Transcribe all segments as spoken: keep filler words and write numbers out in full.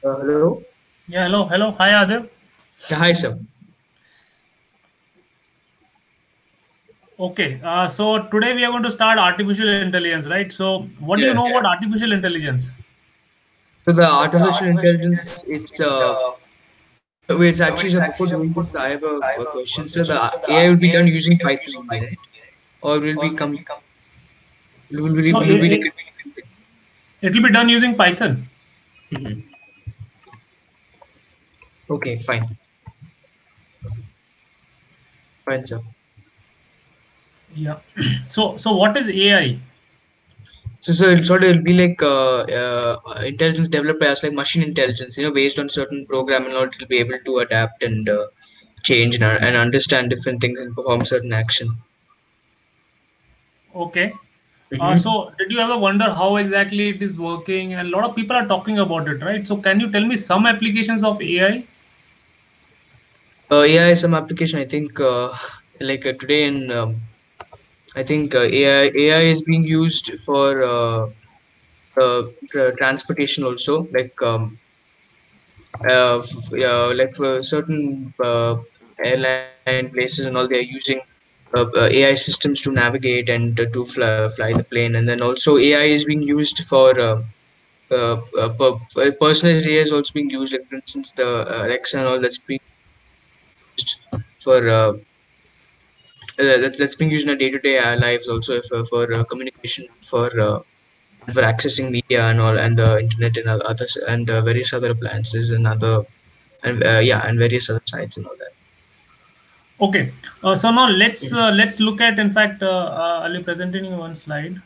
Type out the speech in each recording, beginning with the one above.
Uh, hello. Yeah, hello, hello. Hi, Adib. Yeah, hi, sir. Okay, uh, so today we are going to start artificial intelligence, right? So, what do you Yeah. know about artificial intelligence? So the artificial intelligence, it's uh, so it's actually, sir, before doing this, I have a, a question, sir. The A I will be done using Python only, right? Or will be come will be So, will it, be it, it will be done using Python. Mhm. Okay, fine, fine, sir. Yeah. So, so what is A I? So, so it sort of will be like uh, uh, intelligence developed as like machine intelligence, you know, based on certain program and all, it will be able to adapt and uh, change and, uh, and understand different things and perform certain action. Okay. Uh, Mm-hmm. so, did you ever wonder how exactly it is working? And a lot of people are talking about it, right? So, can you tell me some applications of A I? Uh, A I is some application. I think uh, like uh, today in um, I think uh, A I A I is being used for uh, uh, tra- transportation also. Like um, uh, f- uh, like for certain uh, airline places and all, they are using uh, uh, A I systems to navigate and uh, to fly, fly the plane. And then also A I is being used for uh, uh, uh, per- uh, personalized A I is also being used. Like for instance, the uh, Alexa and all that's being used for uh, uh, that's, that's being used in our day-to-day uh, lives also for, for uh, communication for uh, and for accessing media and all and the internet and oth- others and uh, various other appliances and other and uh, yeah and various other sites and all that. Okay. Uh, so now let's Mhm. uh, let's look at. In fact, uh, uh, I'll be presenting you one slide.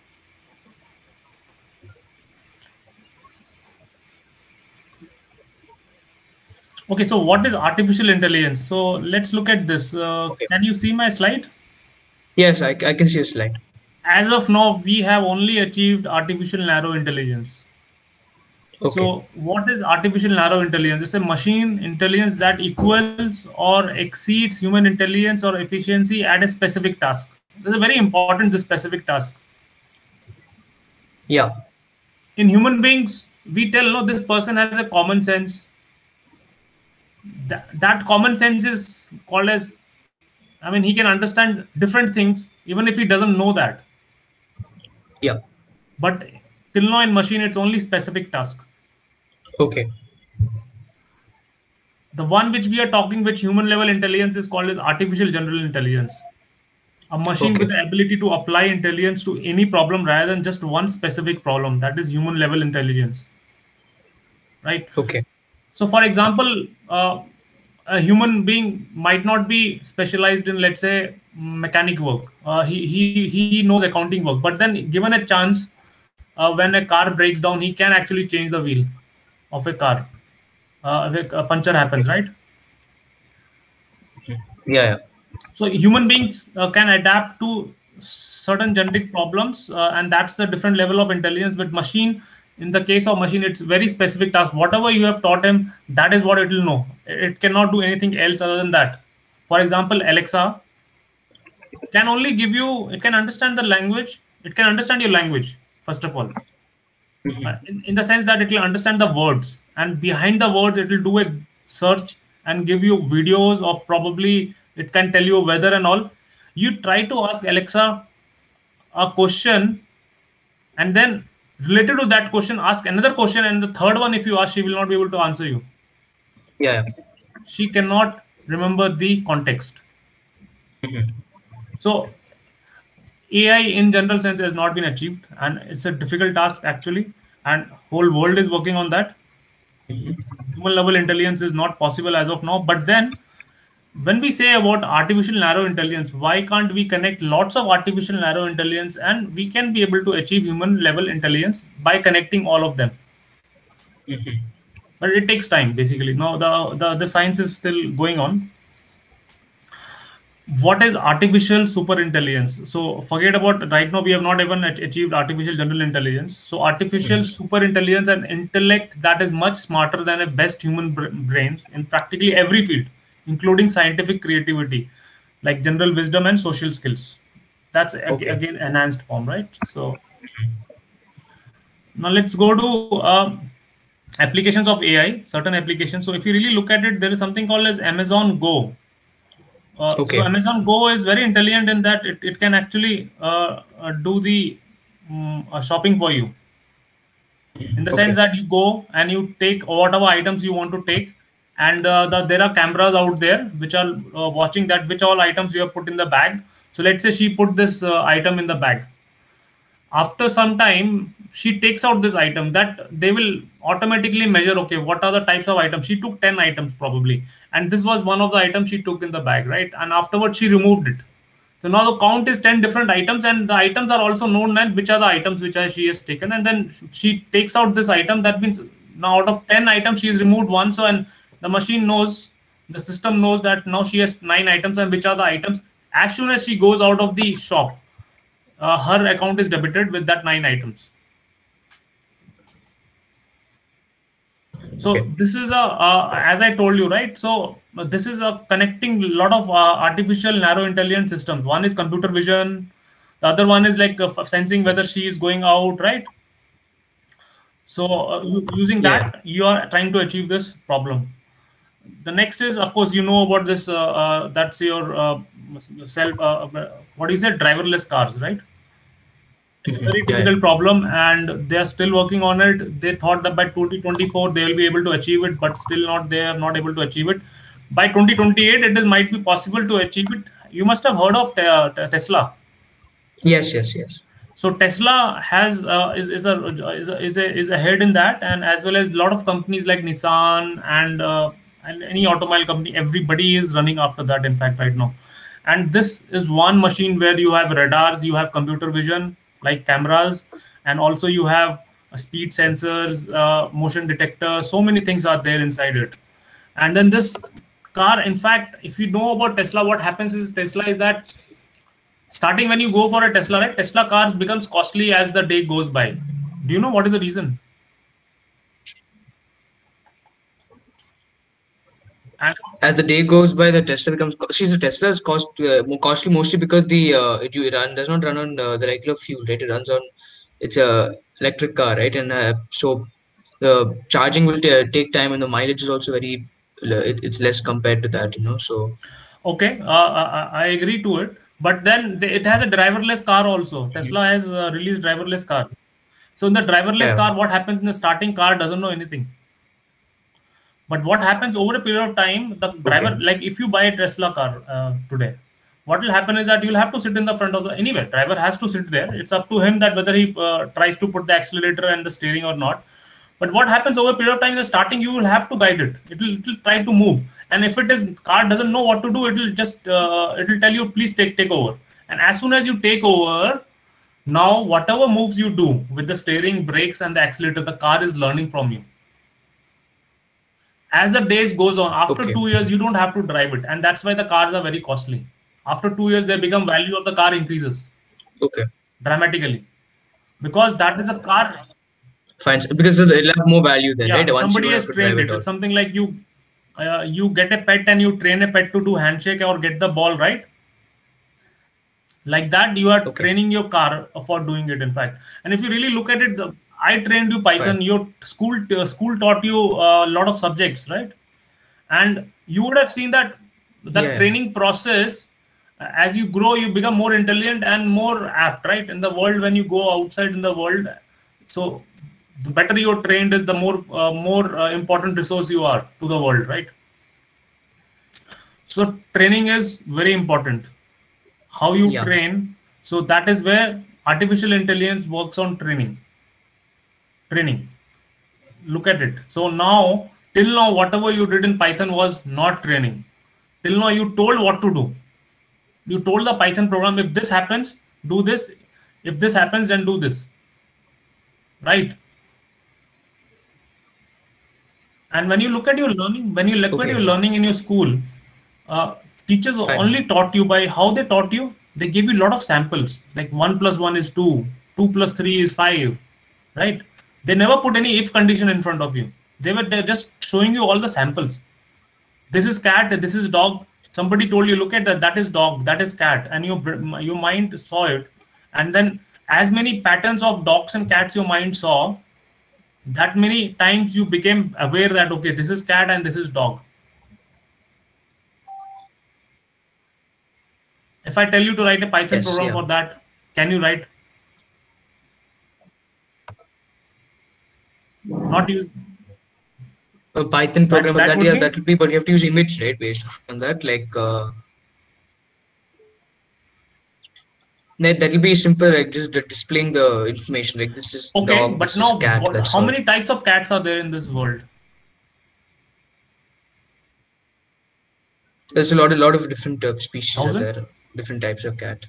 Okay, so what is artificial intelligence? So let's look at this. Uh, Okay. can you see my slide? Yes, I, I can see a slide. As of now, we have only achieved artificial narrow intelligence. Okay. So, what is artificial narrow intelligence? It's a machine intelligence that equals or exceeds human intelligence or efficiency at a specific task. This is very important, this specific task. Yeah. In human beings, we tell, no, this person has a common sense. That, that common sense is called as, I mean, he can understand different things even if he doesn't know that. Yeah. But till now in machine, it's only specific task. Okay. The one which we are talking, which human level intelligence is called as artificial general intelligence. A machine with Okay. the ability to apply intelligence to any problem rather than just one specific problem. That is human level intelligence, right? Okay. So, for example, uh, a human being might not be specialized in, let's say, mechanic work. Uh, he he he knows accounting work, but then given a chance, uh, when a car breaks down, he can actually change the wheel of a car. Uh, if a, a puncture Okay. happens, right? Yeah. Yeah. So human beings uh, can adapt to certain genetic problems, uh, and that's the different level of intelligence. But machine, in the case of machine, it's very specific task. Whatever you have taught him, that is what it will know. It cannot do anything else other than that. For example, Alexa can only give you. It can understand the language. It can understand your language first of all, uh, Mhm. in, in the sense that it will understand the words, and behind the words, it will do a search and give you videos, or probably it can tell you weather and all. You try to ask Alexa a question, and then related to that question, ask another question, and the third one, if you ask, she will not be able to answer you. Yeah. Yeah. She cannot remember the context. Mhm. So A I in general sense has not been achieved, and it's a difficult task actually, and whole world is working on that. Mhm. Human level intelligence is not possible as of now. But then, when we say about artificial narrow intelligence, why can't we connect lots of artificial narrow intelligence and we can be able to achieve human level intelligence by connecting all of them? Mhm. But it takes time basically. No, the, the, the science is still going on. What is artificial super intelligence? So forget about, right now we have not even ach- achieved artificial general intelligence. So artificial Mhm. super intelligence and intellect that is much smarter than a best human br- brains in practically every field, including scientific creativity, like general wisdom and social skills. That's ag- Okay. again enhanced form, right? So now let's go to uh, applications of A I, certain applications. So if you really look at it, there is something called as Amazon Go. Uh, so Okay. Amazon Go is very intelligent in that it, it can actually uh, uh, do the um, uh, shopping for you, in the sense Okay. that you go and you take whatever items you want to take, and uh, the, there are cameras out there which are uh, watching that which all items you have put in the bag. So let's say she put this uh, item in the bag. After some time she takes out this item, that they will automatically measure, okay, what are the types of items she took. ten items probably, and this was one of the items she took in the bag, right? And afterwards she removed it. So now the count is ten different items, and the items are also known, and which are the items which are, she has taken. And then she takes out this item. That means now out of ten items, she has removed one. So, and the machine knows, the system knows that now she has nine items, and which are the items. As soon as she goes out of the shop, uh, her account is debited with that nine items. So Okay. this is a, uh, as I told you, right? So uh, this is a connecting lot of uh, artificial narrow intelligence systems. One is computer vision. The other one is like uh, sensing whether she is going out, right? So uh, u- using Yeah. that, you are trying to achieve this problem. The next is, of course, you know about this. Uh, uh, that's your uh, self. Uh, uh, what is it? Driverless cars, right? It's a Mhm. very Yeah. difficult problem, and they are still working on it. They thought that by twenty twenty-four they will be able to achieve it, but still not. They are not able to achieve it. By twenty twenty-eight, it is might be possible to achieve it. You must have heard of te- uh, Tesla. Yes. Yes. Yes. So Tesla has uh, is is a, is a is a is ahead in that, and as well as a lot of companies like Nissan and uh, and any automobile company. Everybody is running after that. In fact, right now, and this is one machine where you have radars, you have computer vision like cameras, and also you have uh, speed sensors, uh, motion detector. So many things are there inside it, and then this car. In fact, if you know about Tesla, what happens is Tesla is that starting when you go for a Tesla, right? Tesla cars becomes costly as the day goes by. Do you know what is the reason? And As the day goes by, the Tesla becomes. co- See, the Tesla is cost uh, more costly mostly because the uh, it, you run does not run on uh, the regular fuel, right? It runs on it's a electric car, right? And uh, so the charging will ta take time, and the mileage is also very. Uh, it, it's less compared to that, you know. So okay, uh, I, I agree to it. But then they, it has a driverless car also. Tesla has uh, released driverless car. So in the driverless yeah. car, what happens in the starting car doesn't know anything. But what happens over a period of time, the Okay. driver, like if you buy a Tesla car uh, today, what will happen is that you'll have to sit in the front of the, anyway, driver has to sit there. It's up to him that whether he uh, tries to put the accelerator and the steering or not. But what happens over a period of time in the starting, you will have to guide it. It will, it will try to move. And if it is car doesn't know what to do, it will just, uh, it will tell you, please take, take over. And as soon as you take over, now whatever moves you do with the steering, brakes and the accelerator, the car is learning from you. As the days goes on, after Okay. two years you don't have to drive it, and that's why the cars are very costly. After two years they become value of the car increases Okay. dramatically, because that is a car. Fine. So- Because it'll have more value then, right? Yeah, Once you somebody don't have has to drive trained it it. all. It's something like you uh, you get a pet and you train a pet to do handshake or get the ball, right? Like that you are Okay. training your car for doing it, in fact. And if you really look at it, the, I trained you Fine. Python. Your school uh, school taught you a lot of subjects, right? And you would have seen that the Yeah. Yeah. training process, uh, as you grow you become more intelligent and more apt, right, in the world. When you go outside in the world, so the better you're trained is the more uh, more uh, important resource you are to the world, right? So training is very important. How you Yeah. train, so that is where artificial intelligence works on training. Training, look at it. So now, till now, whatever you did in Python was not training. Till now you told what to do. You told the Python program, if this happens, do this. If this happens, then do this, right? And when you look at your learning, when you look at Okay. your learning in your school, uh, teachers Fine. only taught you by how they taught you. They gave you a lot of samples, like one plus one is two, two plus three is five, right? They never put any if condition in front of you. They were they're just showing you all the samples. This is cat, this is dog. Somebody told you, look at that, that is dog, that is cat, and your your mind saw it. And then as many patterns of dogs and cats your mind saw, that many times you became aware that, okay, this is cat and this is dog. If I tell you to write a Python Yes, program yeah. for that, can you write? Not you. A Python That program, but that that would yeah, be that will be, but you have to use image, right? Based on that, like uh, that that will be simple, like just d- displaying the information, like this is okay. dog, But this is now, cat. what, That's how all. many types of cats are there in this world? There's a lot, a lot of different uh, species are Thousand. there, different types of cat.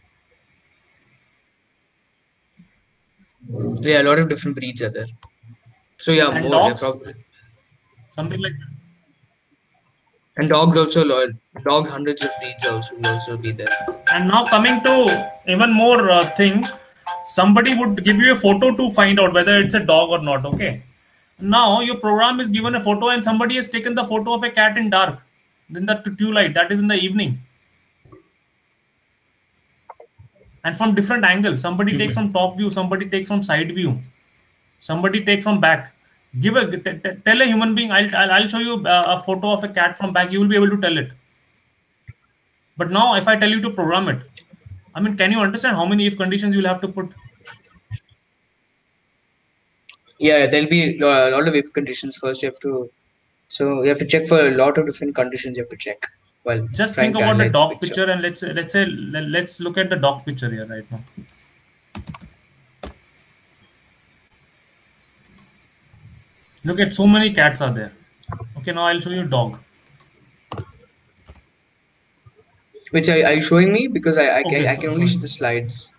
Yeah, a lot of different breeds are there. So yeah, And more, yeah, dogs, probably. something like. And dogs also, lot, dog hundreds of breeds also will also be there. And now coming to even more uh, thing, somebody would give you a photo to find out whether it's a dog or not. Okay. Now your program is given a photo and somebody has taken the photo of a cat in dark, in the twilight, that is in the evening, and from different angles. Somebody takes Mhm. from top view, somebody takes from side view, somebody take from back. Give a t- t- tell a human being, I'll, I'll I'll show you a, a photo of a cat from back. You will be able to tell it. But now, if I tell you to program it, I mean, can you understand how many if conditions you'll have to put? Yeah, there'll be a lot of if conditions first. You have to, so you have to check for a lot of different conditions. You have to check while Just trying think to about the analyze the dog picture. picture, and let's let's say let's look at the dog picture here right now. Look at, so many cats are there. Okay, now I'll show you dog. Which are, are you showing me? Because I, I, can, Okay, I so can only sorry. see the slides.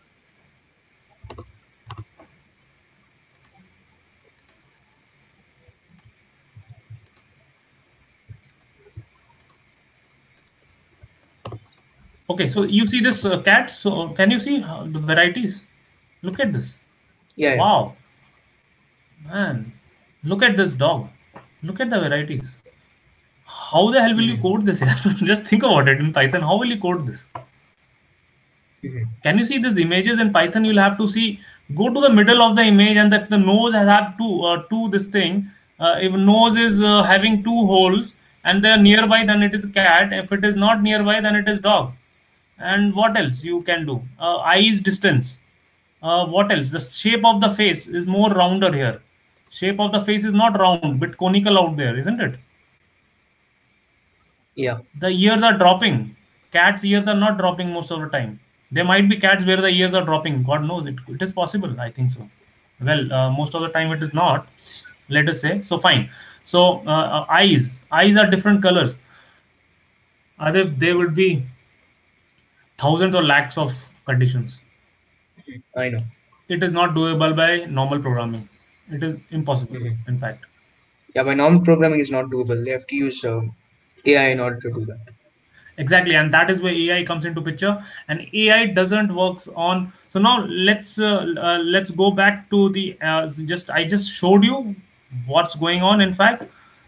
Okay, so you see this uh, cat. So can you see how, the varieties? Look at this. Yeah, yeah. Wow, man. Look at this dog. Look at the varieties. How the hell will you Mhm. code this? Just think about it in Python. How will you code this? Mhm. Can you see these images in Python? You'll have to see, go to the middle of the image, and if the nose has have two, uh, two this thing, uh, if nose is uh, having two holes and they're nearby, then it is cat. If it is not nearby, then it is dog. And what else you can do? Uh, eyes distance. Uh, what else? The shape of the face is more rounder here. Shape of the face is not round, but conical out there, isn't it? Yeah. The ears are dropping. Cats' ears are not dropping most of the time. There might be cats where the ears are dropping. God knows it. It is possible. I think so. Well, uh, most of the time it is not. Let us say. So fine. So uh, uh, eyes. Eyes are different colors. Other there would be thousands or lakhs of conditions. I know. It is not doable by normal programming. It is impossible. Mhm. In fact. Yeah, by normal programming is not doable. They have to use um, A I in order to do that. Exactly, and that is where AI comes into picture, and AI doesn't works on. So now let's uh, uh, let's go back to the uh, just I just showed you what's going on. In fact,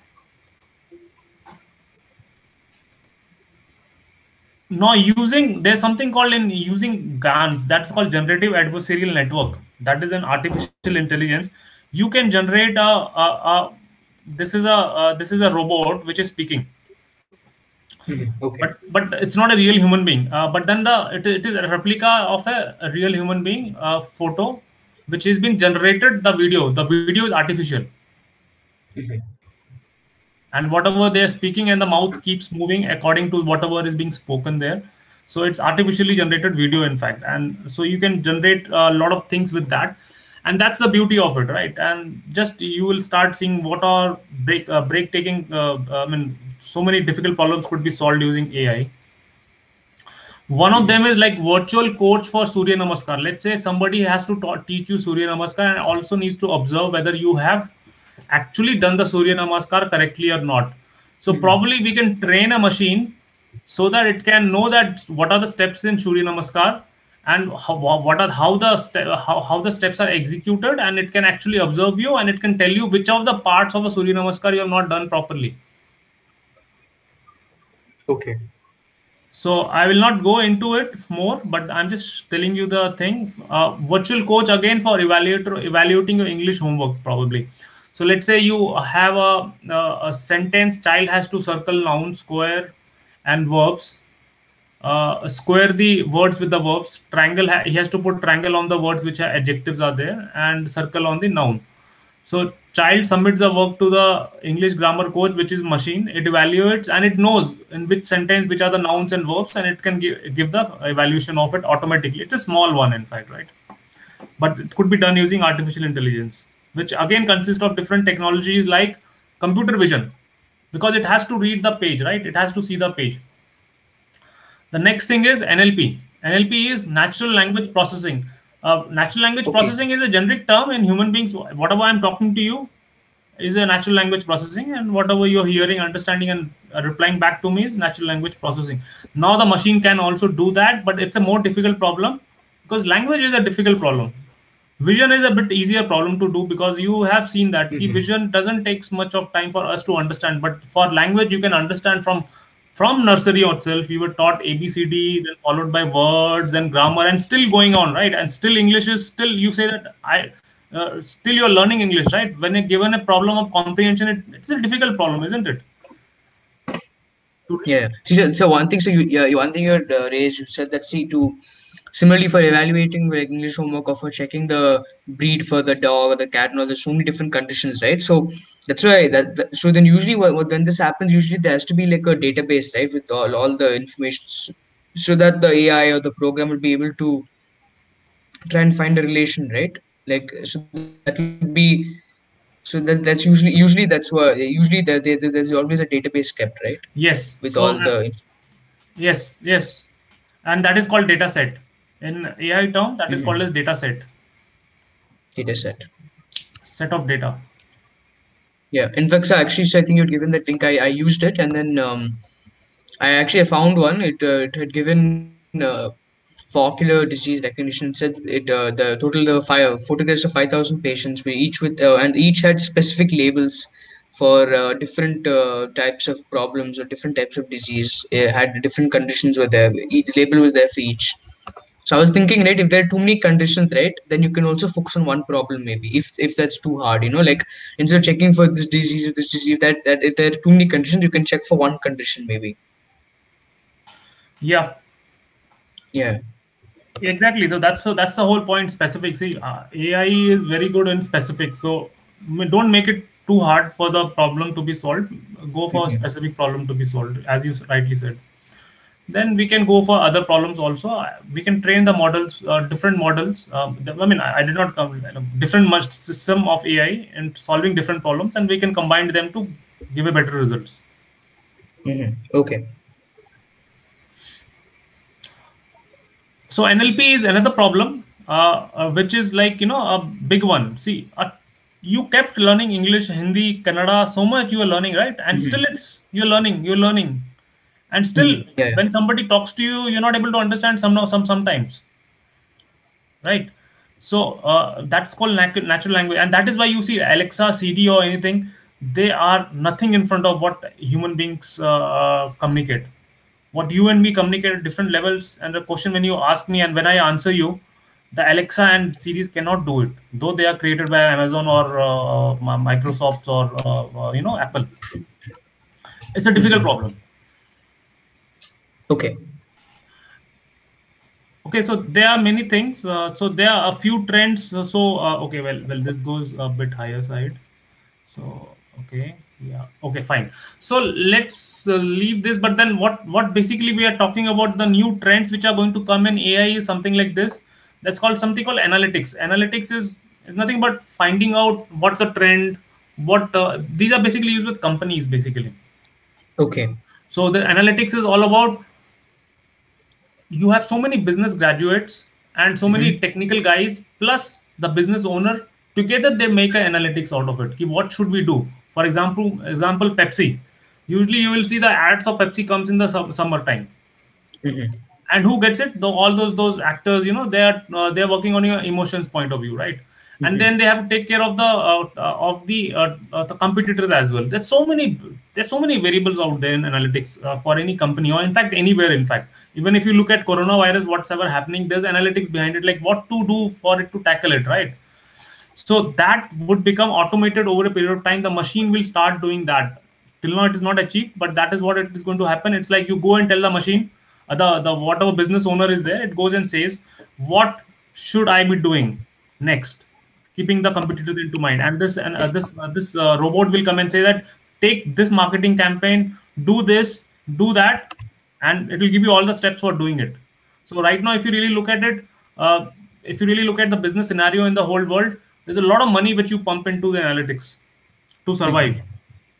now using, there's something called, in using GANs, that's called generative adversarial network. That is an artificial intelligence. You can generate a, a, a this is a uh, this is a robot which is speaking, Mhm. Okay. but but it's not a real human being, uh, but then the it, it is a replica of a, a real human being uh, photo which is being generated. The video the video is artificial, Mhm. and whatever they are speaking, and the mouth keeps moving according to whatever is being spoken there. So it's artificially generated video, in fact, and so you can generate a lot of things with that, and that's the beauty of it, right? And just you will start seeing what are break uh, break taking uh, I mean, so many difficult problems could be solved using AI. One of Mhm. them is like virtual coach for Surya Namaskar. Let's say somebody has to ta- teach you Surya Namaskar and also needs to observe whether you have actually done the Surya Namaskar correctly or not. So Mhm. probably we can train a machine so that it can know that what are the steps in Surya Namaskar, and how, what are how the ste- how, how the steps are executed, and it can actually observe you, and it can tell you which of the parts of a Surya Namaskar you have not done properly. Okay. So I will not go into it more, but I'm just telling you the thing. Uh, virtual coach again for evaluator evaluating your English homework probably. So let's say you have a, a, a sentence: child has to circle noun, square, and verbs. Uh, square the words with the verbs. Triangle, ha- he has to put triangle on the words which are adjectives are there, and circle on the noun. So child submits the work to the English grammar coach, which is machine. It evaluates and it knows in which sentence which are the nouns and verbs, and it can give, give the evaluation of it automatically. It's a small one, in fact, right? But it could be done using artificial intelligence, which again consists of different technologies like computer vision, because it has to read the page, right? It has to see the page. The next thing is N L P. N L P is natural language processing. Uh, natural language Okay. processing is a generic term in human beings. Whatever I'm talking to you is a natural language processing, and whatever you're hearing, understanding, and uh, replying back to me is natural language processing. Now the machine can also do that, but it's a more difficult problem, because language is a difficult problem. Vision is a bit easier problem to do, because you have seen that the Mm-hmm. vision doesn't take much of time for us to understand. But for language, you can understand from from nursery itself. You were taught A B C D, then followed by words and grammar, and still going on, right? And still English is still, you say that I uh, still you're learning English, right? When you're given a problem of comprehension, it, it's a difficult problem, isn't it? Yeah. See, so, so one thing, so you, yeah, one thing you had uh, raised, you said that, see, to similarly for evaluating like English homework or for checking the breed for the dog or the cat and all, there's so many different conditions, right? So that's why that, that so then usually what, what- when this happens, usually there has to be like a database, right, with all, all the information, so, so that the A I or the program will be able to try and find a relation, right? Like so that will be so that that's usually usually that's why usually there, there there's always a database kept, right, Yes. with So all uh, the yes, yes, and that is called data set. In A I term, that is called Mhm. as data set, data set. set of data. Yeah, in fact, so actually, so I think you'd given that link. I, I used it, and then um, I actually I found one. It uh, it had given uh, for ocular disease recognition. It said it uh, the total the five photographs of five thousand patients, we each with uh, and each had specific labels for uh, different uh, types of problems or different types of disease. It had different conditions were there. Each label was there for each. So I was thinking, right, if there are too many conditions, right, then you can also focus on one problem, maybe, if if that's too hard, you know, like instead of checking for this disease or this disease, that that if there are too many conditions, you can check for one condition, maybe. Yeah, Yeah. exactly. So that's so that's the whole point. Specific. See, uh, A I is very good in specific. So m- don't make it too hard for the problem to be solved. Go for a Mhm. specific problem to be solved, as you rightly said. Then we can go for other problems also. Uh, We can train the models, uh, different models. Um, the- I mean, I, I did not come you know, different much system of A I and solving different problems, and we can combine them to give a better results. Mhm. Okay. So N L P is another problem, uh, uh, which is like, you know a big one. See, uh, you kept learning English, Hindi, Kannada so much you are learning, right? And still Mhm. it's you're learning, you're learning, and still Mhm. Yeah. when somebody talks to you, you're not able to understand some some sometimes, right? So uh, that's called nat- natural language, and that is why you see Alexa, Siri, or anything. They are nothing in front of what human beings uh, uh, communicate. What you and me communicate at different levels, and the question when you ask me and when I answer you, the Alexa and Series cannot do it, though they are created by Amazon or uh, Microsoft or uh, uh, you know Apple. It's a difficult Mhm. problem. Okay. Okay, so there are many things. Uh, so there are a few trends. So, so uh, okay, well, well, this goes a bit higher side. So okay, yeah, okay, fine. So let's uh, leave this. But then, what what basically we are talking about, the new trends which are going to come in A I is something like this. That's called something called analytics. Analytics is is nothing but finding out what's a trend. What uh, these are basically used with companies basically. Okay. So the analytics is all about, you have so many business graduates and so many Mhm. technical guys plus the business owner, together they make an analytics out of it. Ki what should we do? For example, example Pepsi. Usually you will see the ads of Pepsi comes in the sum- summertime, Mhm. and who gets it? Though all those those actors, you know they are uh, they are working on your emotions point of view, right? And Mhm. then they have to take care of the uh, uh, of the uh, uh, the competitors as well. There's so many there's so many variables out there in analytics uh, for any company, or in fact anywhere. In fact, even if you look at coronavirus, what's ever happening, there's analytics behind it, like what to do for it to tackle it, right? So that would become automated over a period of time. The machine will start doing that. Till now, it is not achieved, but that is what it is going to happen. It's like you go and tell the machine, uh, the the whatever business owner is there, it goes and says, "What should I be doing next?" Keeping the competitors into mind, and this and uh, this uh, this uh, robot will come and say that, "Take this marketing campaign, do this, do that," and it will give you all the steps for doing it. So right now, if you really look at it, uh, if you really look at the business scenario in the whole world, there's a lot of money which you pump into the analytics to survive. Mhm.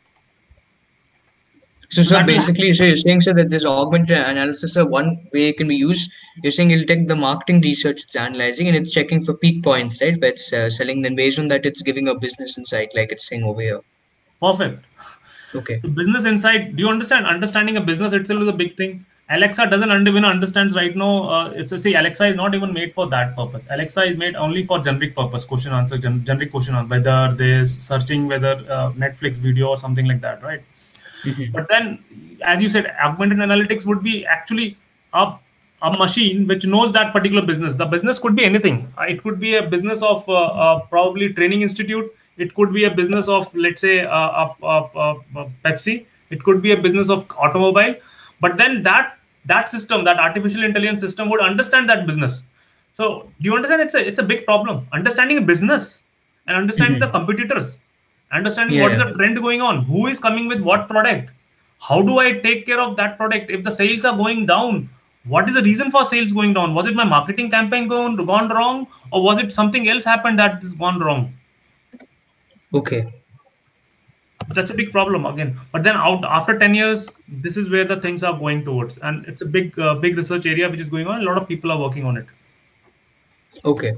So, So so that will basically, so you're saying so that this augmented analysis, uh, one way it can be used, you're saying it'll take the marketing research it's analyzing and it's checking for peak points, right? But it's uh, selling. Then based on that, it's giving a business insight, like it's saying over here. perfect. Okay. So business insight. Do you understand? Understanding a business itself is a big thing. Alexa doesn't even understands right now. Uh, it's a, see, Alexa is not even made for that purpose. Alexa is made only for generic purpose, question answer, gen- generic question on whether there's searching, whether uh, Netflix video or something like that, right? Mm-hmm. But then, as you said, augmented analytics would be actually a, a machine which knows that particular business. The business could be anything. Uh, It could be a business of uh, uh, probably training institute. It could be a business of, let's say, uh, uh, uh, uh, uh, Pepsi. It could be a business of automobile. But then that that system, that artificial intelligence system, would understand that business. So do you understand? It's a it's a big problem. Understanding a business and understanding the Mm-hmm. competitors, understanding Yeah, what is yeah. the trend going on, who is coming with what product, how do I take care of that product if the sales are going down, what is the reason for sales going down, was it my marketing campaign gone, gone wrong, or was it something else happened that has gone wrong. Okay. That's a big problem again, but then out after ten years, this is where the things are going towards, and it's a big uh, big research area which is going on. A lot of people are working on it. Okay.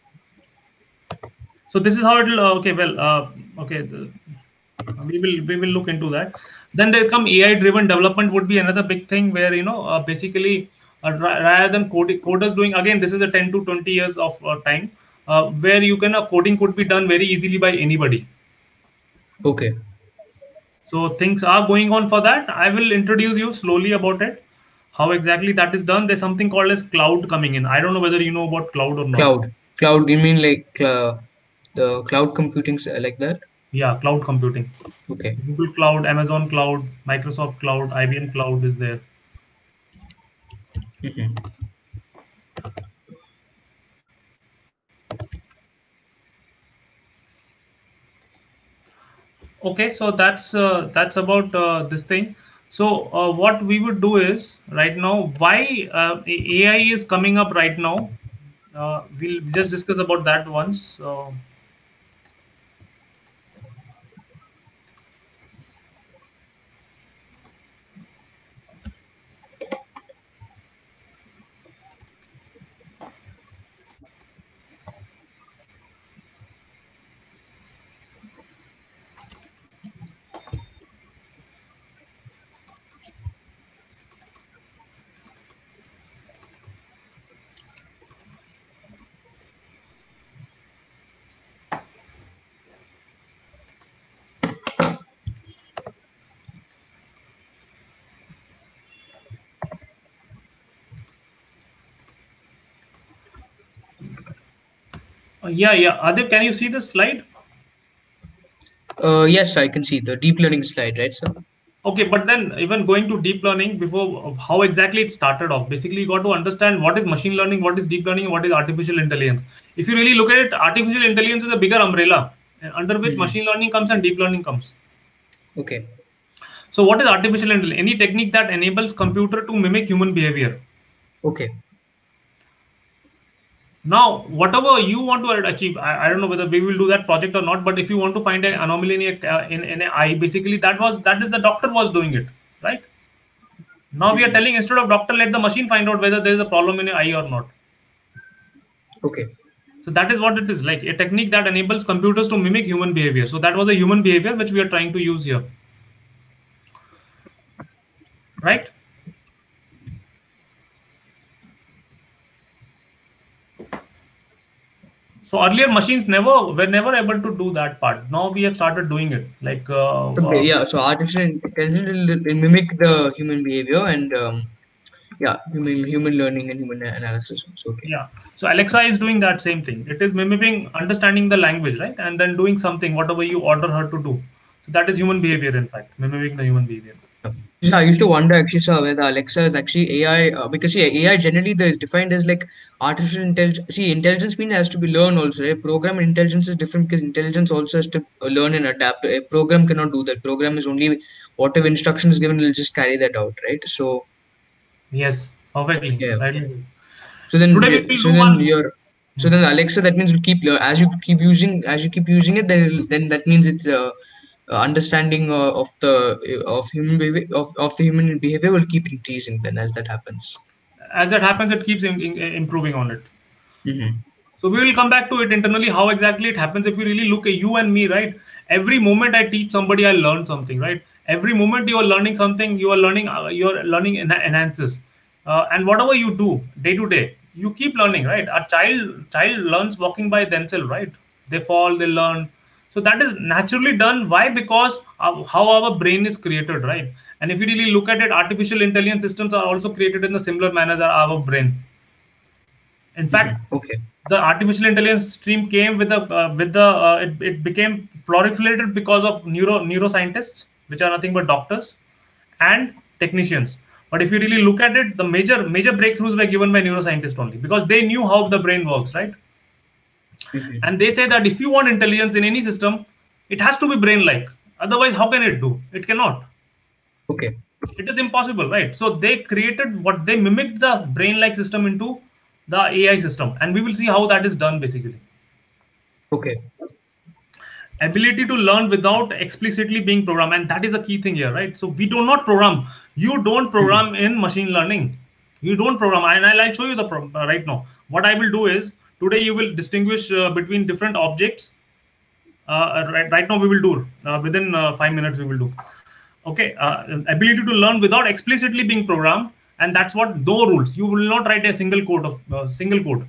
So this is how it'll uh, okay well uh, okay the, we will we will look into that. Then there come AI driven development would be another big thing where you know uh, basically uh, ra- rather than code, coders doing, again this is a ten to twenty years of uh, time uh, where you can uh, coding could be done very easily by anybody. Okay. So things are going on for that. I will introduce you slowly about it, how exactly that is done. There's something called as cloud coming in. I don't know whether you know about cloud or not. Cloud. Cloud. You mean like uh, the cloud computing s- like that? Yeah, cloud computing. Okay. Google Cloud, Amazon Cloud, Microsoft Cloud, I B M Cloud is there. Mm-hmm. Okay, so that's uh, that's about uh, this thing. So uh, what we would do is right now, why uh, A I is coming up right now. Uh, we'll just discuss about that once. So, uh, yeah, yeah. Adib, can you see the slide? Uh, yes, I can see the deep learning slide, right, sir? Okay, but then even going to deep learning before how exactly it started off. Basically, you got to understand what is machine learning, what is deep learning, what is artificial intelligence. If you really look at it, artificial intelligence is a bigger umbrella uh, under which Mm-hmm. machine learning comes and deep learning comes. Okay. So, what is artificial intelligence? Any technique that enables computer to mimic human behavior. Okay. Now, whatever you want to achieve, I, I don't know whether we will do that project or not. But if you want to find an anomaly in a, uh, in, in an eye, basically that was that is the doctor was doing it, right? Now we are Mm-hmm. telling instead of doctor, let the machine find out whether there is a problem in your eye or not. Okay. So that is what it is like, a technique that enables computers to mimic human behavior. So that was a human behavior which we are trying to use here, right? So earlier machines never were never able to do that part. Now we have started doing it. Like uh, So, ba- uh, yeah, so artificial intelligence will will mimic the human behavior and um, Yeah, human human learning and human analysis also. Okay. Yeah. So Alexa is doing that same thing. It is mimicking, understanding the language, right? And then doing something, whatever you order her to do. So that is human behavior, in fact, mimicking the human behavior. Yeah. So I used to wonder actually, sir, whether Alexa is actually A I, uh, because see, A I generally there is defined as like artificial intelligence. See, intelligence mean has to be learned also. Right? Program intelligence is different because intelligence also has to uh, learn and adapt. A program cannot do that. Program is only whatever instruction is given, it'll just carry that out, right? So Yes, perfectly. yeah. Right. So then, Today we we- will so do then one. your so then Alexa, that means will keep lear- as you keep using as you keep using it, then it'll- then that means it's uh, uh, understanding uh, of the uh, of human behavior of, of the human behavior will keep increasing then as that happens. As that happens, it keeps im- im- improving on it. Mm-hmm. So we will come back to it internally, how exactly it happens. If you really look at you and me, right? Every moment I teach somebody, I learn something, right? Every moment you are learning something, you are learning, uh, you are learning en- enhances. Uh, and whatever you do day to day, you keep learning, right? A child child learns walking by themselves, right? They fall, they learn. So that is naturally done. Why? Because of how our brain is created, right? And if you really look at it, artificial intelligence systems are also created in a similar manner than our brain. In fact, Mm-hmm. Okay. the artificial intelligence stream came with the uh, with the uh, it, it became proliferated because of neuro neuroscientists, which are nothing but doctors and technicians. But if you really look at it, the major major breakthroughs were given by neuroscientists only, because they knew how the brain works, right? Mm-hmm. And they say that if you want intelligence in any system, it has to be brain like. Otherwise, how can it do? It cannot. Okay. It is impossible, right? So they created what they mimicked the brain like system into the A I system, and we will see how that is done basically. Okay. Ability to learn without explicitly being programmed, and that is a key thing here, right? So we do not program. You don't Mm-hmm. program in machine learning. You don't program, and I'll, I'll show you the pro- uh, right now. What I will do is, today you will distinguish uh, between different objects. Uh, right, right now we will do uh, within uh, five minutes we will do. Okay, uh, ability to learn without explicitly being programmed, and that's what no rules. You will not write a single code of uh, single code.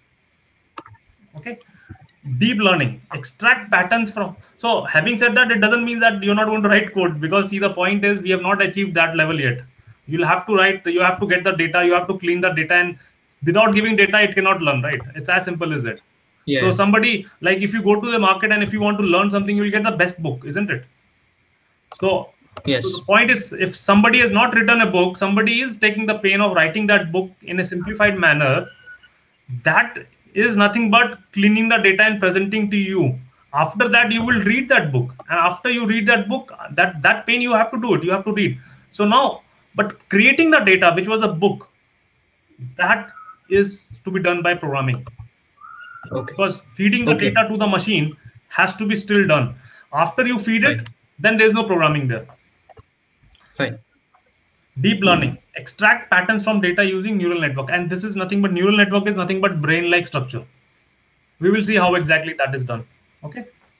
Okay, deep learning, extract patterns from. So having said that, it doesn't mean that you're not going to write code, because see, the point is we have not achieved that level yet. You'll have to write, you have to get the data, you have to clean the data, and without giving data it cannot learn, right? It's as simple as it. So Yeah. somebody, like, if you go to the market and if you want to learn something, you'll get the best book, isn't it? So, so the Yes. point is, if somebody has not written a book, somebody is taking the pain of writing that book in a simplified manner. That is nothing but cleaning the data and presenting to you. After that, you will read that book, and after you read that book, that that pain you have to do it. You have to read. So now, but creating the data, which was a book, that is to be done by programming, Okay. because feeding the Okay. data to the machine has to be still done. After you feed it, Fine. then there's no programming there. Fine. Deep learning, extract patterns from data using neural network, and this is nothing but neural network is nothing but brain like structure. We will see how exactly that is done. Okay,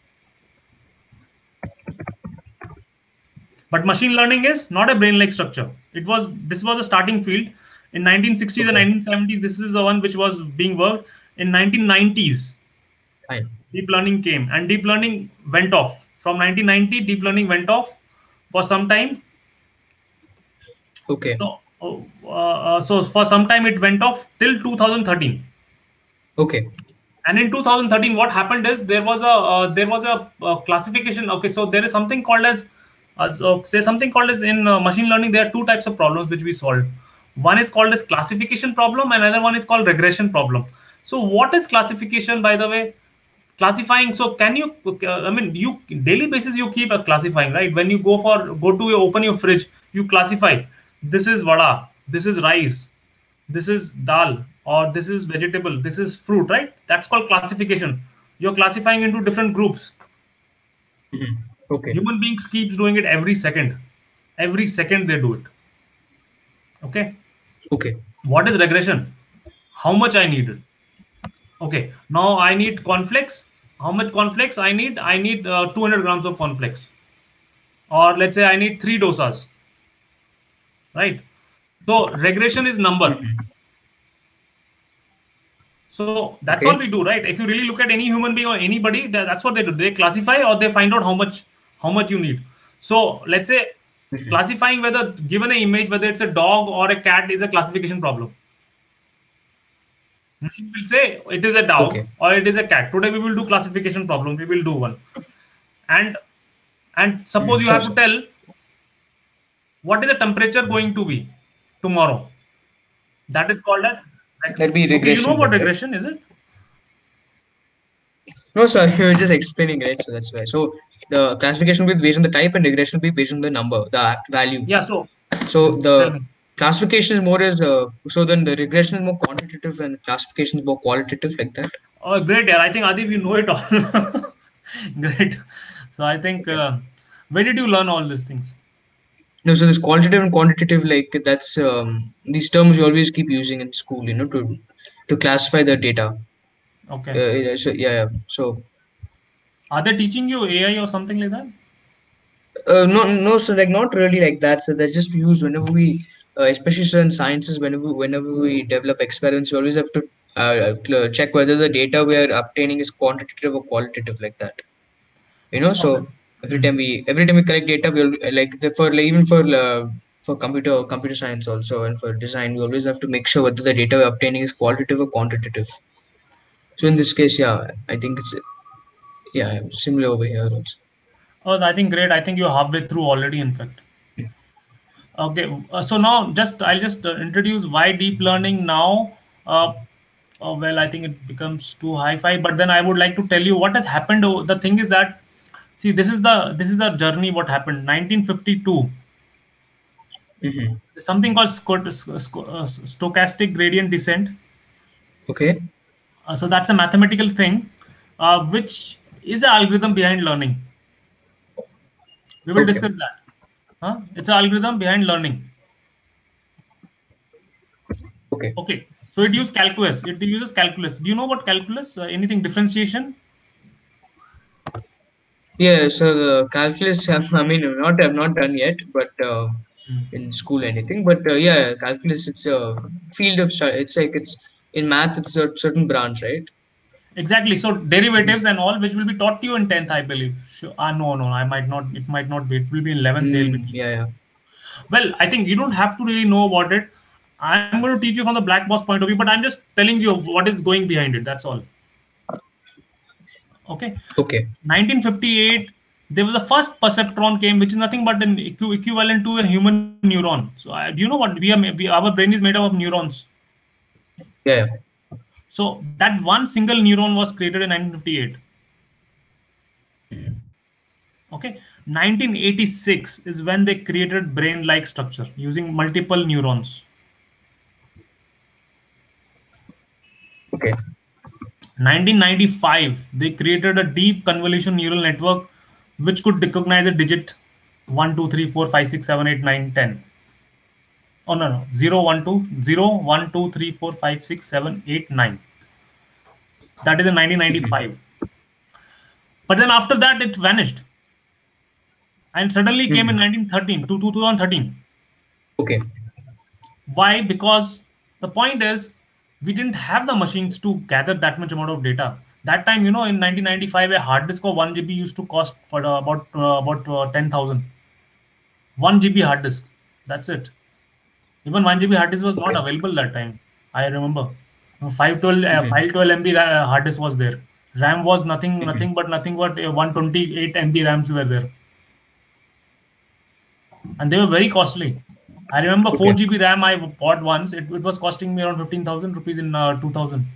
but machine learning is not a brain like structure. It was This was a starting field in nineteen sixties and Okay. nineteen seventies. This is the one which was being worked in nineteen nineties. Fine. Deep learning came, and deep learning went off from nineteen ninety. Deep learning went off for some time. Okay. So uh, uh, so for some time it went off till two thousand thirteen. Okay. And in two thousand thirteen, what happened is there was a uh, there was a uh, classification. Okay, so there is something called as uh, so say something called as in uh, machine learning. There are two types of problems which we solved. One is called as classification problem, and another one is called regression problem. So what is classification, by the way? Classifying. So can you? Uh, I mean, you daily basis you keep uh, classifying, right? When you go for go to your, open your fridge, you classify. This is vada. This is rice, this is dal, or this is vegetable, this is fruit, right? That's called classification. You're classifying into different groups. Mm-hmm. Okay. Human beings keeps doing it every second. Every second they do it. Okay, Okay. what is regression? How much I needed? Okay, now I need cornflakes. How much cornflakes I need? I need uh, two hundred grams of cornflakes, or let's say I need three dosas, right? So regression is number. Mm-hmm. So that's all Okay. we do, right? If you really look at any human being or anybody, that's what they do. They classify, or they find out how much how much you need. So let's say Classifying whether given an image, whether it's a dog or a cat, is a classification problem. Machine will say it is a dog Okay. or it is a cat. Today we will do classification problem. We will do one. And and suppose Mhm. you Sure, have to sir. tell what is the temperature going to be tomorrow. That is called as, That'll be okay, you know regression what then, right? regression is it? No, sir, you were just explaining, right? So that's why. So the classification will be based on the type and regression will be based on the number, the act value. Yeah, so So tell the me. classification is more as uh, so then the regression is more quantitative and classification is more qualitative like that. Oh, great, yeah. I think Adib, you know it all. Great. So I think Okay. uh, where did you learn all these things? No, so this qualitative and quantitative, like that's um, these terms we always keep using in school, you know, to to classify the data. Okay. Uh, yeah, so yeah, yeah. So Are they teaching you A I or something like that? uh, no, no, so like not really like that. So they're just used whenever we, uh, especially certain sciences, whenever whenever we develop experiments, we always have to uh, cl- check whether the data we are obtaining is quantitative or qualitative, like that. You know, Okay. so every Hmm. time we every time we collect data, we'll uh, like the, for like, even for uh, for computer computer science also and for design, we always have to make sure whether the data we're obtaining is qualitative or quantitative. So in this case, yeah, I think it's yeah similar over here also. Oh, I think great. I think you're halfway through already, in fact. Okay. Uh, so now just I'll just uh, introduce why deep learning now. Uh, uh, well, I think it becomes too hi-fi, but then I would like to tell you what has happened. o- The thing is that, see, this is the this is a journey. What happened? nineteen fifty-two. Hmm. Something called sco- sco- uh, stochastic gradient descent. Okay. Uh, so that's a mathematical thing, uh, which is an algorithm behind learning. We will Okay. discuss that. Huh? It's an algorithm behind learning. Okay. Okay. So it uses calculus. It uses calculus. Do you know what calculus? Uh, anything differentiation? Yeah. So the calculus, I mean, not I've not done yet, but uh, Hmm. in school anything. But uh, yeah, calculus. It's a field of stu- It's like it's in math. It's a certain branch, right? Exactly. So Mhm. derivatives and all, which will be taught to you in tenth, I believe. Sure. Ah, no, no, I might not. It might not be. It will be in eleventh. They'll be Mm, teaching. yeah, yeah. Well, I think you don't have to really know about it. I'm going to teach you from the black box point of view, but I'm just telling you what is going behind it. That's all. Okay. Okay. nineteen fifty-eight, there was the first perceptron came, which is nothing but an equ- equivalent to a human neuron. So, uh, do you know what we are? We, our brain is made up of neurons. Yeah, yeah. So that one single neuron was created in nineteen fifty-eight. Okay, nineteen eighty-six is when they created brain-like structure using multiple neurons. Okay. nineteen ninety-five, they created a deep convolution neural network which could recognize a digit one, two, three, four, five, six, seven, eight, nine, ten. Oh no, no, zero, one, two, zero, one, two, three, four, five, six, seven, eight, nine. That is in nineteen ninety-five. But then after that, it vanished and suddenly came in Mhm. nineteen thirteen to two thousand thirteen. Okay. Why? Because the point is, we didn't have the machines to gather that much amount of data. That time, you know, in nineteen ninety-five, a hard disk of one G B used to cost for uh, about uh, about uh, ten thousand. one G B hard disk. That's it. Even one G B hard disk was not Okay. available that time. I remember. five twelve, uh, Hmm. five twelve M B ra- hard disk was there. RAM was nothing, Hmm. nothing but nothing but uh, one twenty-eight M B RAMs were there, and they were very costly. I remember four Okay. G B RAM I bought once. It, it was costing me around fifteen thousand rupees in uh, two thousand.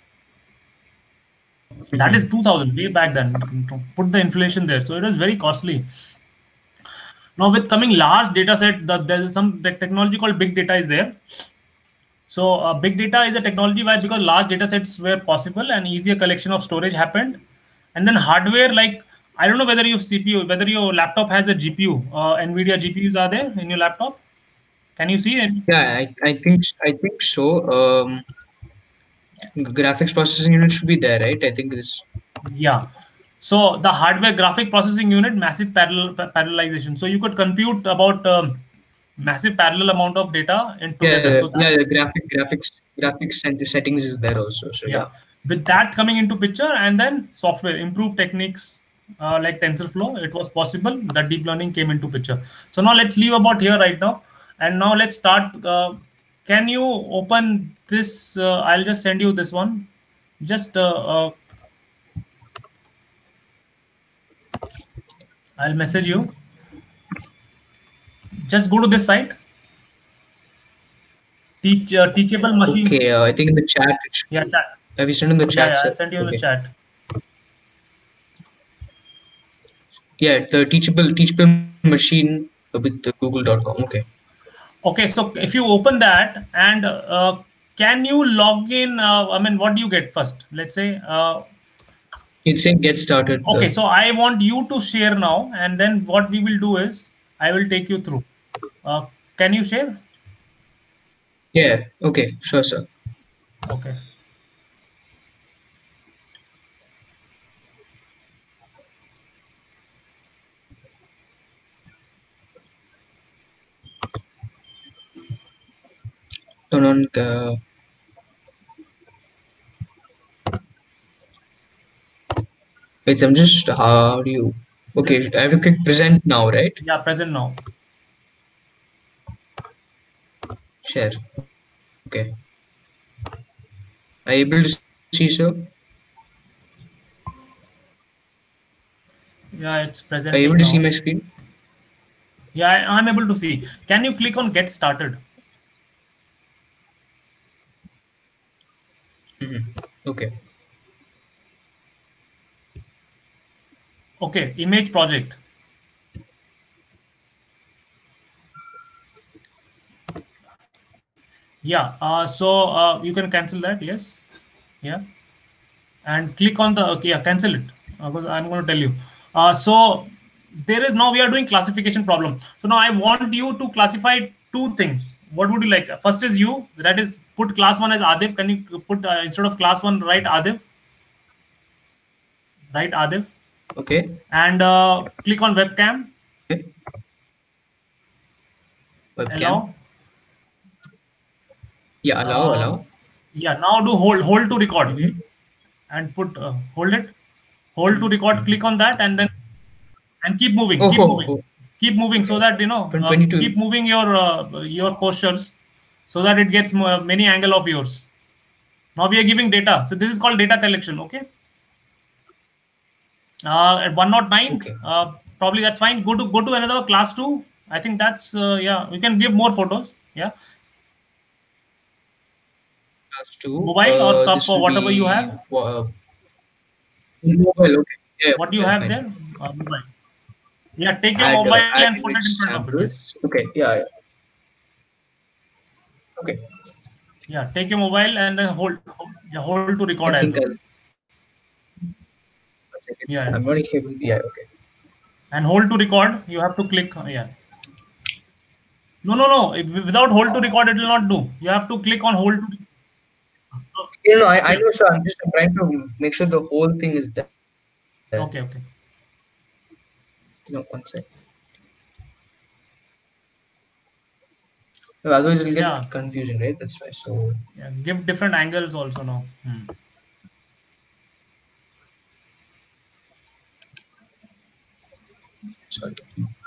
That Hmm. is two thousand way back then. Put the inflation there. So it was very costly. Now with coming large data set, the, there is some te- technology called big data is there. So uh, big data is a technology where because large data sets were possible and easier collection of storage happened, and then hardware like I don't know whether your C P U, whether your laptop has a G P U. Uh, NVIDIA G P Us are there in your laptop. Can you see it? Yeah, I, I think I think so. Um, graphics processing unit should be there, right? I think this. Yeah. So the hardware graphic processing unit, massive parallel pa- parallelization. So you could compute about um, massive parallel amount of data in together. Yeah, So that, yeah. The graphic graphics graphics center settings is there also. So yeah, yeah. with that coming into picture, and then software, improve techniques. uh, like TensorFlow, it was possible that deep learning came into picture. So now let's leave about here right now, and now let's start. Uh, can you open this? Uh, I'll just send you this one. Just uh, uh, I'll message you. Just go to this site. Teach uh, teachable machine. Okay, uh, I think in the chat. It should Yeah, be. chat. Have you sent in the Yeah, chat, yeah. sir? I'll send you in the Okay. chat. Yeah, the teachable teachable machine with the google dot com. Okay. Okay, so if you open that and uh, can you log in? Uh, I mean, what do you get first? Let's say. Uh, It's saying get started. okay, Uh, so I want you to share now, and then what we will do is I will take you through. Uh, can you share? yeah. Okay. Sure, sir. Okay. Turn on. Uh, wait, I'm just. How do you? Okay, I have to click present now, right? Yeah, present now. Share. Okay. Are you able to see, sir? Yeah, it's Are you presenting able to see now. my screen? Yeah, I, I'm able to see. Can you click on get started? Mm-hmm. Okay. Okay, image project. Yeah, uh, so uh, you can cancel that. Yes. Yeah. And click on the, okay, yeah, cancel it, uh, because I'm going to tell you. Uh, so there is, now we are doing classification problem. So now I want you to classify two things. What would you like? First is you, that is put class one as Adiv. Can you put uh, instead of class one, write Adiv? Write Adiv. Okay. And uh, click on webcam. Okay. Webcam. Allow. Yeah. Allow. Uh, Allow. yeah, now do hold hold to record Mm-hmm. and put uh, hold it. Hold to record. Click on that and then and keep moving. Oh, Keep oh, moving. oh. Keep moving so Okay. that you know. From Uh, twenty-two. keep moving your uh, your postures so that it gets mo- many angle of yours. Now we are giving data. So this is called data collection. Okay. Uh, at one oh nine, Okay. uh, probably that's fine. Go to go to another class two. I think that's uh, yeah. We can give more photos. Yeah. Class two. Mobile or Uh, cup this or will whatever you be have. uh, mobile. Okay. Yeah. What do you That's have fine. there? Uh, mobile. Yeah. Take your Add uh, mobile add and put it image in front of it. Yes. samples. Okay. Yeah. Yeah. Okay. Yeah. Take your mobile and then hold. hold yeah, hold to I record as think well. I'll. One second. Yeah. I'm not able. Yeah. Okay. And hold to record, you have to click. uh, Yeah. No, no, no. If, without hold to record, it will not do. You have to click on hold to. You know, I, I know, sir. I'm just trying to make sure the whole thing is there. Okay, okay. You know, one second. No, otherwise, it'll Yeah, get confusing, right? That's why. So, yeah. Give different angles also now. Hmm. sorry.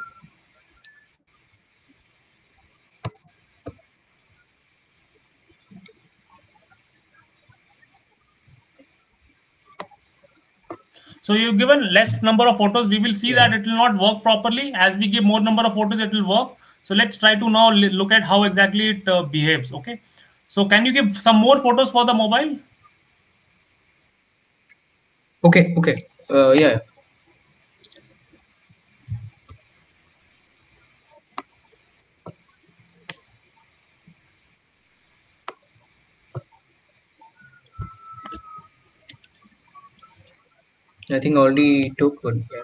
So you've given less number of photos. We will see Yeah. that it will not work properly. As we give more number of photos, it will work. So let's try to now li- look at how exactly it uh, behaves. Okay. So can you give some more photos for the mobile? Okay. Okay. Uh, yeah. I think I already took one. Yeah.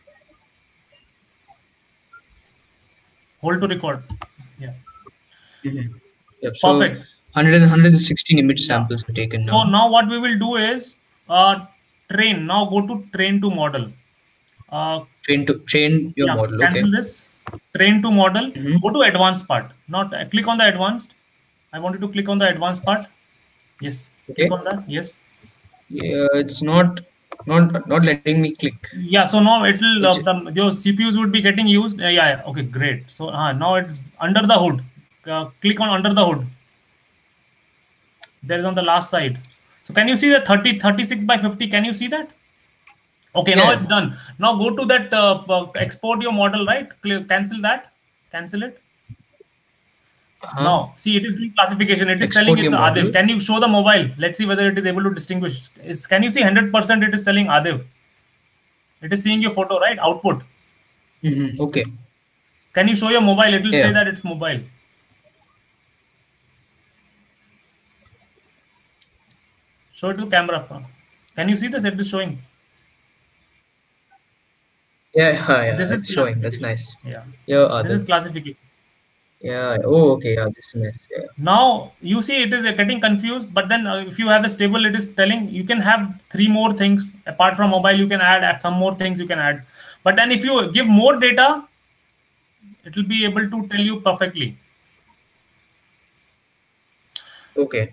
Hold to record. Yeah. Mhm. Yep. So, Perfect. one hundred and one hundred sixteen image Yeah. samples are taken So now. now what we will do is uh, train. Now go to train to model. Uh, Train to train your yeah, model. Okay. cancel this. Train to model. Mm-hmm. Go to advanced part. Not uh, click on the advanced. I want you to click on the advanced part. Yes. Click Okay. on that. Yes. Yeah, it's not not not letting me click. Yeah, so now it'll uh, Which the your C P Us would be getting used. Uh, yeah, yeah, okay, great. So uh, now it's under the hood. Uh, click on under the hood. There is on the last side. So can you see the thirty thirty six by fifty? Can you see that? Okay, now yeah. it's done. Now go to that uh, uh, export your model, right? Clear, cancel that. Cancel it. Uh-huh. Now, see, it is doing classification. It is telling Export it's your Adiv. model. Can you show the mobile? Let's see whether it is able to distinguish. Is Can you see one hundred percent it is telling Adiv? It is seeing your photo, right? Output. Mm-hmm. Okay. Can you show your mobile? It will say Yeah. that it's mobile. Show it to camera. Can you see this? It is showing. Yeah, yeah, yeah. This is It's showing. That's classification. nice. Yeah. Yeah, This is Adav. classification. Yeah. Oh, okay. Yeah, this is nice. Yeah. Now you see it is uh, getting confused, but then uh, if you have a stable, it is telling you can have three more things apart from mobile. You can add, add some more things you can add, but then if you give more data, it will be able to tell you perfectly. Okay.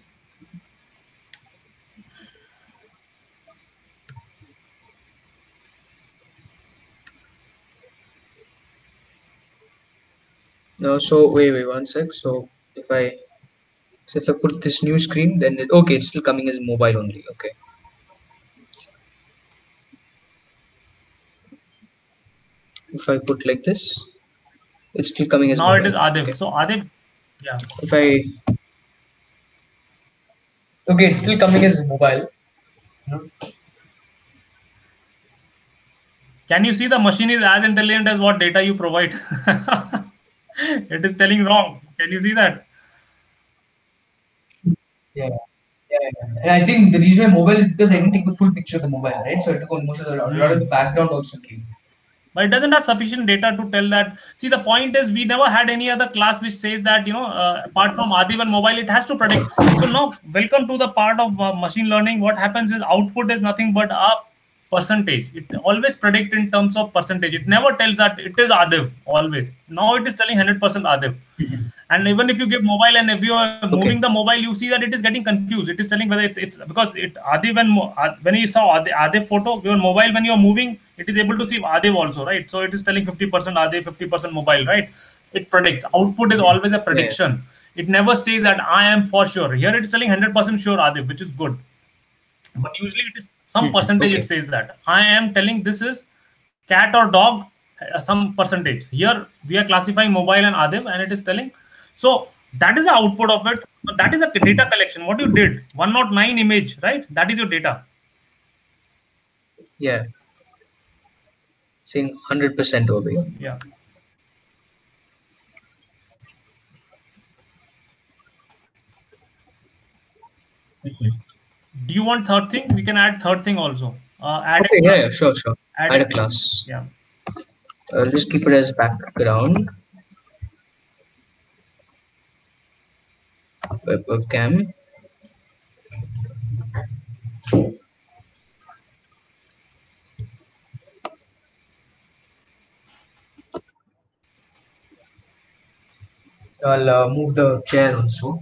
No, so wait, wait, one sec. So if I so if I put this new screen, then it, okay, it's still coming as mobile only. Okay. If I put like this, it's still coming as Now it mobile. is Adiv. Okay. So Adiv, yeah. If I okay, it's still coming as mobile. Can you see the machine is as intelligent as what data you provide? It is telling wrong. Can you see that? Yeah. Yeah, yeah. And I think the reason why mobile is because I didn't take the full picture of the mobile, right? So I took almost a lot, a lot of Hmm. the background also came. But it doesn't have sufficient data to tell that. See, the point is we never had any other class which says that, you know, uh, apart from Adiv and mobile, it has to predict. So now, welcome to the part of uh, machine learning. What happens is output is nothing but a percentage. It always predict in terms of percentage. It never tells that it is Adiv always. Now it is telling one hundred percent Adiv. And even if you give mobile and if you are Okay. moving the mobile, you see that it is getting confused. It is telling whether it's, it's because it Adi when mo- Ad- when you saw Adi, Adi photo, your mobile when you are moving, it is able to see Adi also, right? So it is telling fifty percent Adi, fifty percent mobile, right? It predicts. Output is Mhm. always a Yeah. prediction. It never says that I am for sure. Here it is telling one hundred percent sure Adi, which is good. But usually it is some Mhm. percentage it Okay. says that I am telling this is cat or dog, uh, some percentage. Here we are classifying mobile and Adiv, and it is telling. So that is the output of it. That is a data collection. What you did, one oh nine image, right? That is your data. Yeah. Saying one hundred percent over here. Yeah. Mhm. Do you want third thing? We can add third thing also. Uh, add Okay. a Yeah, class. yeah. Sure, sure. Add Add a a class. class. Yeah. I'll just keep it as background. Web webcam. I'll uh, move the chair also.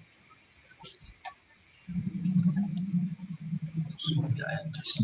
So yeah, I'll just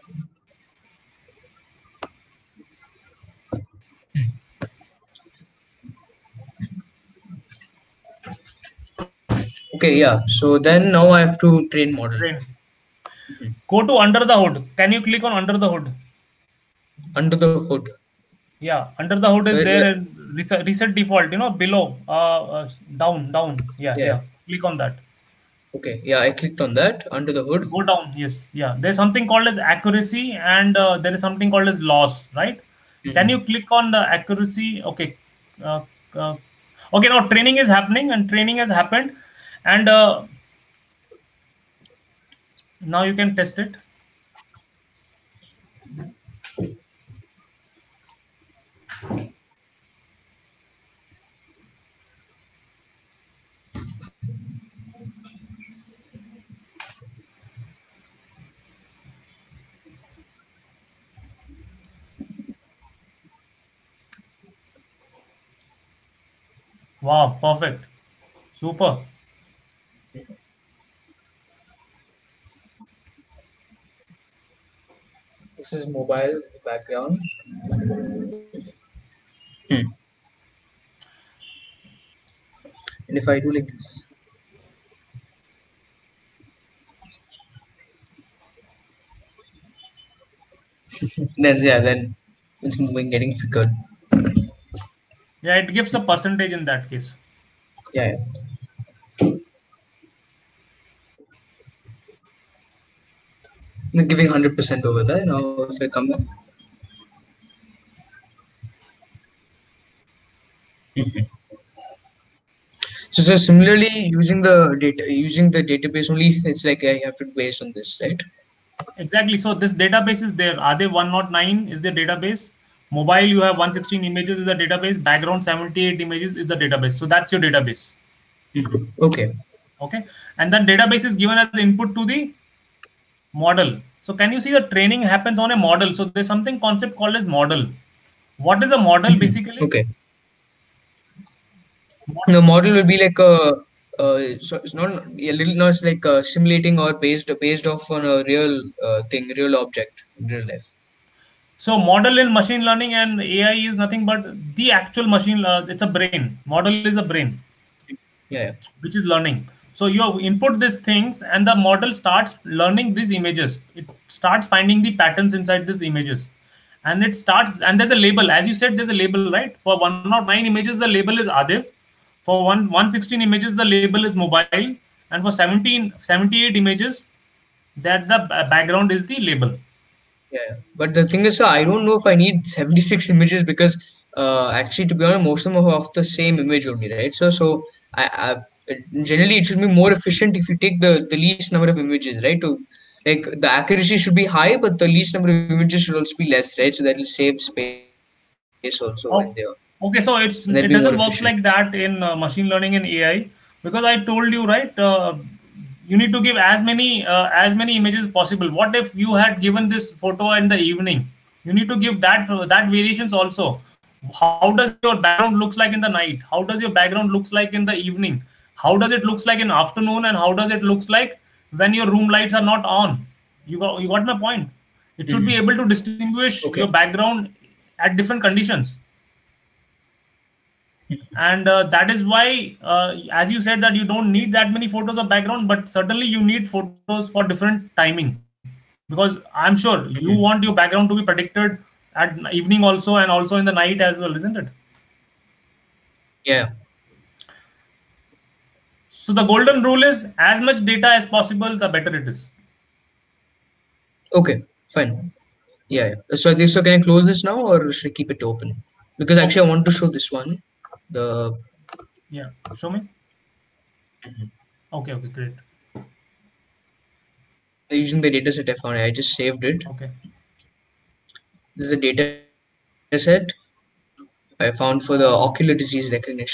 okay. Yeah. So then now I have to train model. Train. Go to under the hood. Can you click on under the hood? Under the hood. Yeah, under the hood is Where, there. where, And reset, reset default. You know, below. Uh, uh, down, down. Yeah, yeah. yeah. Click on that. Okay. Yeah, I clicked on that. Under the hood. Go down. Yes, yeah. There's something called as accuracy, and uh, there is something called as loss, right? Can you Mhm. click on the accuracy? Okay. Uh, uh, okay. Now training is happening, and training has happened, and uh, now you can test it. Wow, perfect, super. This is mobile. This is background. Hmm. And if I do like this, then yeah, then it's moving, getting flickered. Yeah, it gives a percentage in that case. Yeah, yeah. They're giving one hundred percent over there. Now, if I come back. Mhm. So, so similarly, using the data, using the database only, it's like I have to base on this, right? Exactly. So this database is there. Are they one oh nine is the database? Mobile, you have one sixteen images is the database. Background seventy-eight images is the database. So that's your database. Mhm. Okay. Okay. And then database is given as input to the model. So can you see the training happens on a model? So there's something concept called as model. What is a model Mhm. basically? Okay. The model will be like a, uh, so it's not a little, not it's like uh, simulating or based based off on a real uh, thing, real object in real life. So model in machine learning and A I is nothing but the actual machine. Uh, it's a brain. Model is a brain, Yeah, yeah. which is learning. So you input these things, and the model starts learning these images. It starts finding the patterns inside these images, and it starts. And there's a label, as you said. There's a label, right? For one hundred nine images, the label is Adib. For one 116 images, the label is mobile, and for seventeen seventy-eight images, that the ba- background is the label. Yeah, but the thing is, sir, I don't know if I need seventy-six images because uh, actually, to be honest, most of them are of the same image only, right? So, so I, I it- generally it should be more efficient if you take the the least number of images, right? To like the accuracy should be high, but the least number of images should also be less, right? So that will save space also when they are Oh, okay. So and it's that'll be it more doesn't efficient. works like that in uh, machine learning and A I, because I told you, right. Uh, you need to give as many uh, as many images possible. What if you had given this photo in the evening? You need to give that uh, that variations also. How does your background looks like in the night? How does your background looks like in the evening? How does it looks like in afternoon? And how does it looks like when your room lights are not on? You got you got my point. It should be Mhm. able to distinguish your Okay. background at different conditions. And uh, that is why, uh, as you said, that you don't need that many photos of background, but certainly you need photos for different timing, because I'm sure you want Mhm. your background to be predicted at evening also, and also in the night as well, isn't it? Yeah. So the golden rule is, as much data as possible, the better it is. Okay. Fine. Yeah, yeah. So, I think- so can I close this now or should I keep it open? Because Okay. actually, I want to show this one. The Yeah, show me. Okay, okay, great. using the data set I found, I just saved it. Okay. This is a data set I found for the ocular disease recognition.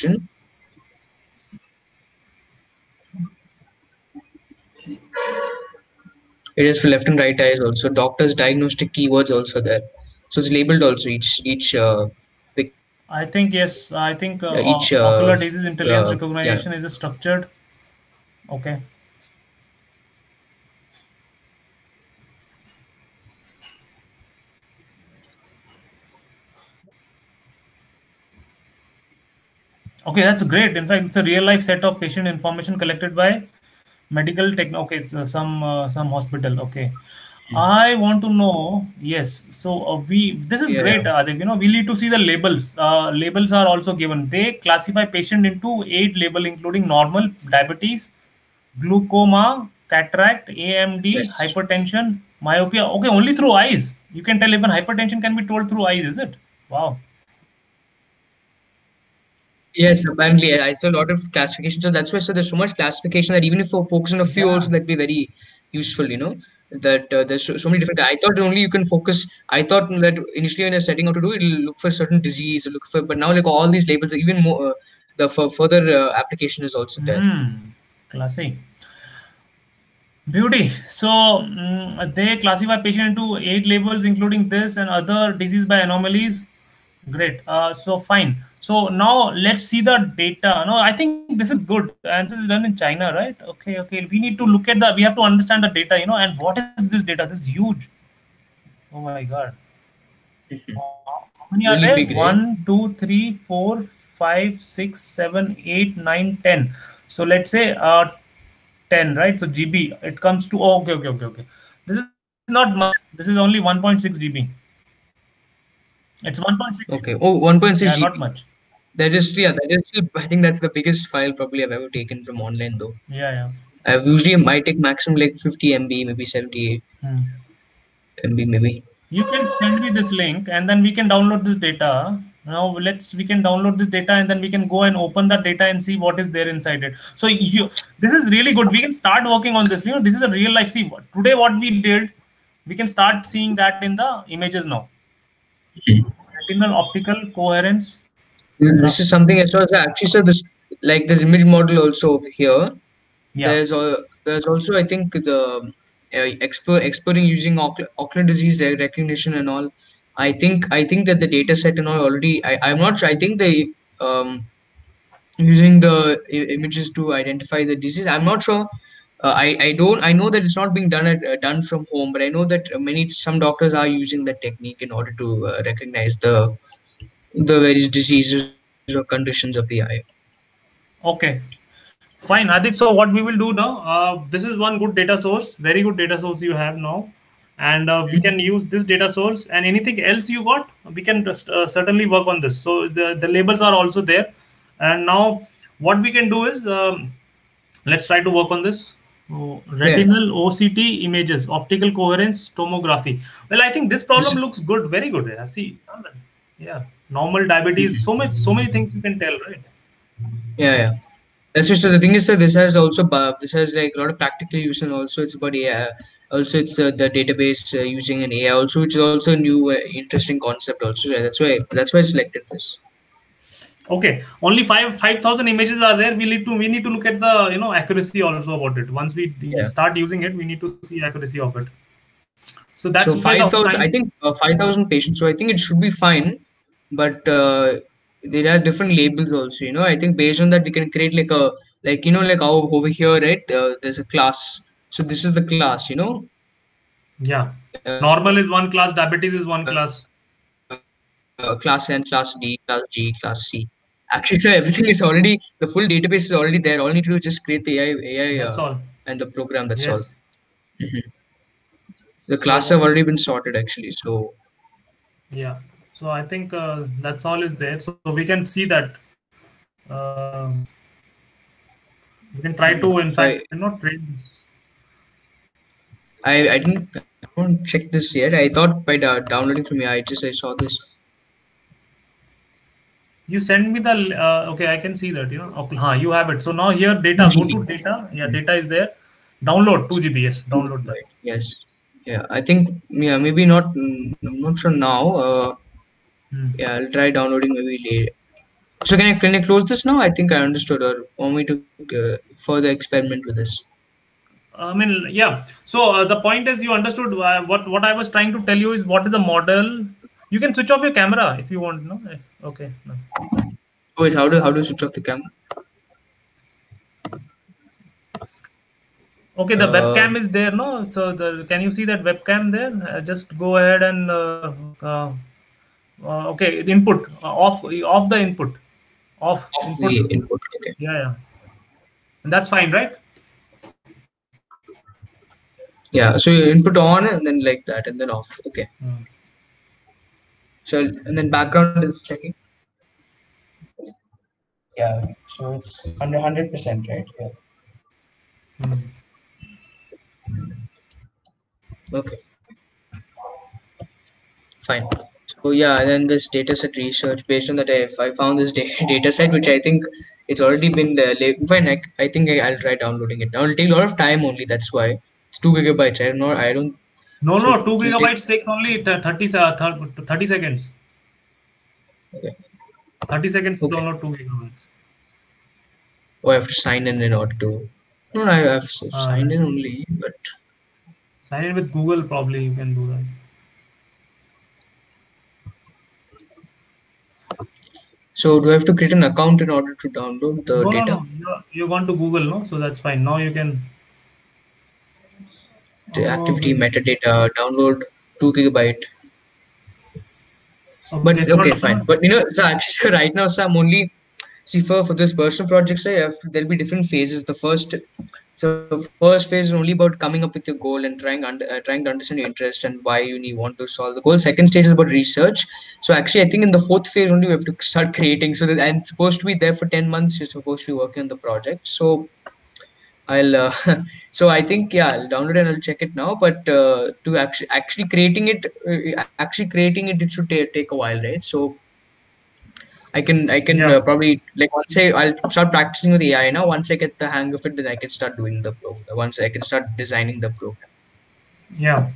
It is for left and right eyes also. Doctors diagnostic keywords also there. So it's labeled also each each uh, picture, I think yes. I think uh, uh, each o- uh, ocular disease intelligence uh, yeah. recognition is structured. Okay. Okay, that's great. In fact, it's a real life set of patient information collected by medical tech. Okay, it's uh, some uh, some hospital. Okay, I want to know. Yes, so uh, we this is Yeah, yeah. great. Uh, you know, we need to see the labels. Uh, labels are also given. They classify patient into eight label, including normal, diabetes, glaucoma, cataract, A M D, Yes. hypertension, myopia. Okay, only through eyes. You can tell even hypertension can be told through eyes. Is it? Wow. Yes, apparently I I saw a lot of classification. So that's why so there's so much classification that even if you focus on a few Yeah. also that'd be very useful, you know. That uh, there's so, so many different. I thought only you can focus. I thought that initially when you're setting out to do it, it'll look for certain disease, look for. But now like all these labels, are even more. Uh, the for further uh, application is also there. Hmm. Classy. Beauty. So mm, they classify patient into eight labels, including this and other disease by anomalies. Great. Uh, so fine. So now let's see the data. No, I think this is good, and this is done in China, right? Okay, okay. We need to look at the. We have to understand the data, you know. And what is this data? This is huge. Oh my God. Mhm. How many are Really there? big, right? One, two, three, four, five, six, seven, eight, nine, ten. So let's say uh ten, right? So G B, it comes to oh, okay, okay, okay, okay. This is not much. This is only one point six G B. It's one point six Okay. G B. Oh, Yeah, one point six not G B. much. That is, yeah, that is still, I think that's the biggest file probably I've ever taken from online though. Yeah, yeah. I've usually might take maximum like fifty M B, maybe seventy-eight Hmm. M B maybe. You can send me this link and then we can download this data. Now let's we can download this data and then we can go and open that data and see what is there inside it. So you this is really good. We can start working on this. You know, this is a real life. See what today what we did, we can start seeing that in the images now. Retinal optical coherence. This is something I saw. So actually, so this like this image model also over here. Yeah. There's a there's also I think the uh, expert exploring using ocular, ocular disease re- recognition and all. I think I think that the data set and all already. I I'm not sure. I think they um using the I- images to identify the disease. I'm not sure. Uh, I I don't. I know that it's not being done at, uh, done from home, but I know that many some doctors are using that technique in order to uh, recognize the the various diseases or conditions of the eye. Okay. Fine, Adib. So what we will do now? Uh, this is one good data source, very good data source you have now, and uh, we can use this data source. And anything else you got, we can just, uh, certainly work on this. So the the labels are also there, and now what we can do is um, let's try to work on this. Oh, Yeah. retinal O C T images, optical coherence tomography. Well, I think this problem This, looks good, very good. Yeah. See, yeah, normal diabetes. So much, so many things you can tell, right? yeah, yeah. That's just so the thing is that this has also bu- this has like a lot of practical use and also it's about A I. Also, it's uh, the database uh, using an A I. Also, which is also a new uh, interesting concept. Also, yeah, that's why that's why I selected this. Okay, only five five thousand images are there. We need to we need to look at the you know accuracy also about it. Once we Yeah. start using it, we need to see accuracy of it. So So that's where five the thousand, I sign. think uh, five thousand patients. So I think it should be fine, but uh, it has different labels also. You know, I think based on that we can create like a like you know like how over here, right? Uh, there's a class. So this is the class. You know, Yeah, uh, normal is one class, diabetes is one uh, class. class N, class D, class G, class C. Actually, so everything is already the full database is already there. All you need to do is just create the A I, A I uh, That's all. and the program. That's all. Yes. Mhm. The classes have So already been sorted actually. So yeah. So I think uh, that's all is there. So we can see that. Uh, we can try to, in if fact, I you know, train this. I I didn't I haven't checked this yet. I thought by da- downloading from here, I just I saw this You send me the uh, okay. I can see that you know. Okay, huh, you have it. So now here data. Go two G B. to data. Yeah, data is there. Download two G B. Yes, two G B, download that. right? Yes. Yeah. I think yeah maybe not. mm, I'm not sure now. Uh, Hmm. yeah, I'll try downloading maybe later. So can I can I close this now? I think I understood. Or want me to uh, further experiment with this? I mean, yeah. So uh, the point is, you understood uh, what what I was trying to tell you is what is the model. You can switch off your camera if you want. No, Eh, okay. No. Oh, wait, how do how do you switch off the camera? Okay, the Uh, webcam is there. No, so the can you see that webcam there? Uh, just go ahead and uh, uh, uh, okay, input uh, off off the input off off input. the input. Okay. Yeah, yeah, and that's fine, right? Yeah. So you input on and then like that and then off. Okay. Hmm. So and then background is checking. Yeah. So it's under hundred percent, right? Yeah. Hmm. Okay. Fine. So yeah, and then this data set research based on that, if I found this da- data set, which I think it's already been uh, la- fine. I, I think I, I'll try downloading it. Now it'll take a lot of time only. That's why it's two gigabytes. I don't know. I don't. No, So it, no, two it'll take. gigabytes takes only th- thirty se- thir- thirty seconds. Okay. thirty seconds to Okay. download two gigabytes. Oh, I have to sign in in order to. No, no, I have s- Uh, signed in only. But sign in with Google, probably you can do that. so do I have to create an account in order to download the No, no, data? no. You're, you're going to Google, no? So that's fine. Now you can. The Oh, activity wait. metadata download. two gigabyte. Okay, But it's not okay, fine. download. But you know, so actually, so right now, so I'm only see for for this personal project. So you have to, there'll be different phases. The first, so first phase is only about coming up with your goal and trying under, uh, trying to understand your interest and why you need want to solve the goal. Second stage is about research. So actually, I think in the fourth phase only we have to start creating. So that and it's supposed to be there for ten months. You're supposed to be working on the project. So I'll uh, so I think yeah I'll download and I'll check it now. But uh, to actually actually creating it, uh, actually creating it, it should take take a while, right? So I can I can Yeah, uh, probably like once I I'll start practicing with A I now. Once I get the hang of it, then I can start doing the program. Once I can start designing the program. yeah.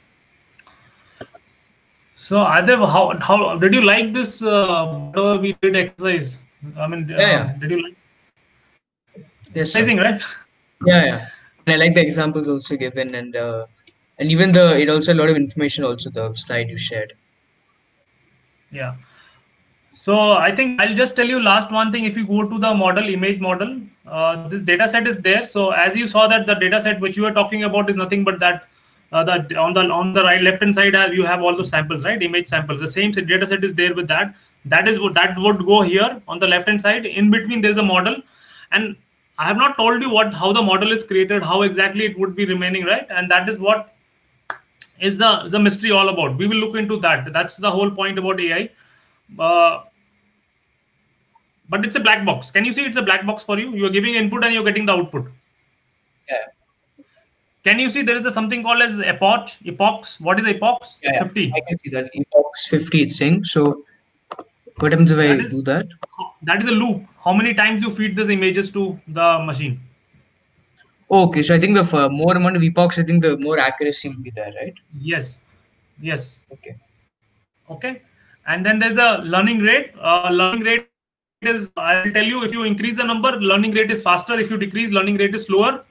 So Adev, how how did you like this? Uh, whatever we did exercise. I mean, Yeah, uh, yeah, did you like? It's yes, sir. amazing, right? Yeah, yeah. And I like the examples also given, and uh, and even the it also a lot of information also the slide you shared. Yeah. So I think I'll just tell you last one thing. If you go to the model, image model, uh, this data set is there. So as you saw that the data set which you were talking about is nothing but that uh, the on the on the right left hand side uh, you have all those samples, right? Image samples. The same data set is there with that. That is what that would go here on the left hand side. In between there is a model, and I have not told you what how the model is created, how exactly it would be remaining, right? And that is what is the the mystery all about. We will look into that. That's the whole point about A I. Uh, but it's a black box. Can you see it's a black box for you? You are giving input and you're getting the output. Yeah, Can you see there is a something called as epoch, epochs? What is epochs? yeah, yeah. fifty. I can see that epox fifty it's saying. So what happens if I That is do that? that is a loop. How many times you feed these images to the machine? Okay, so I think the f- more amount of epochs, I think the more accuracy will be there, right? Yes, yes. Okay. Okay. And then there's a learning rate. Uh, learning rate is, I'll tell you, if you increase the number, learning rate is faster. If you decrease, learning rate is slower.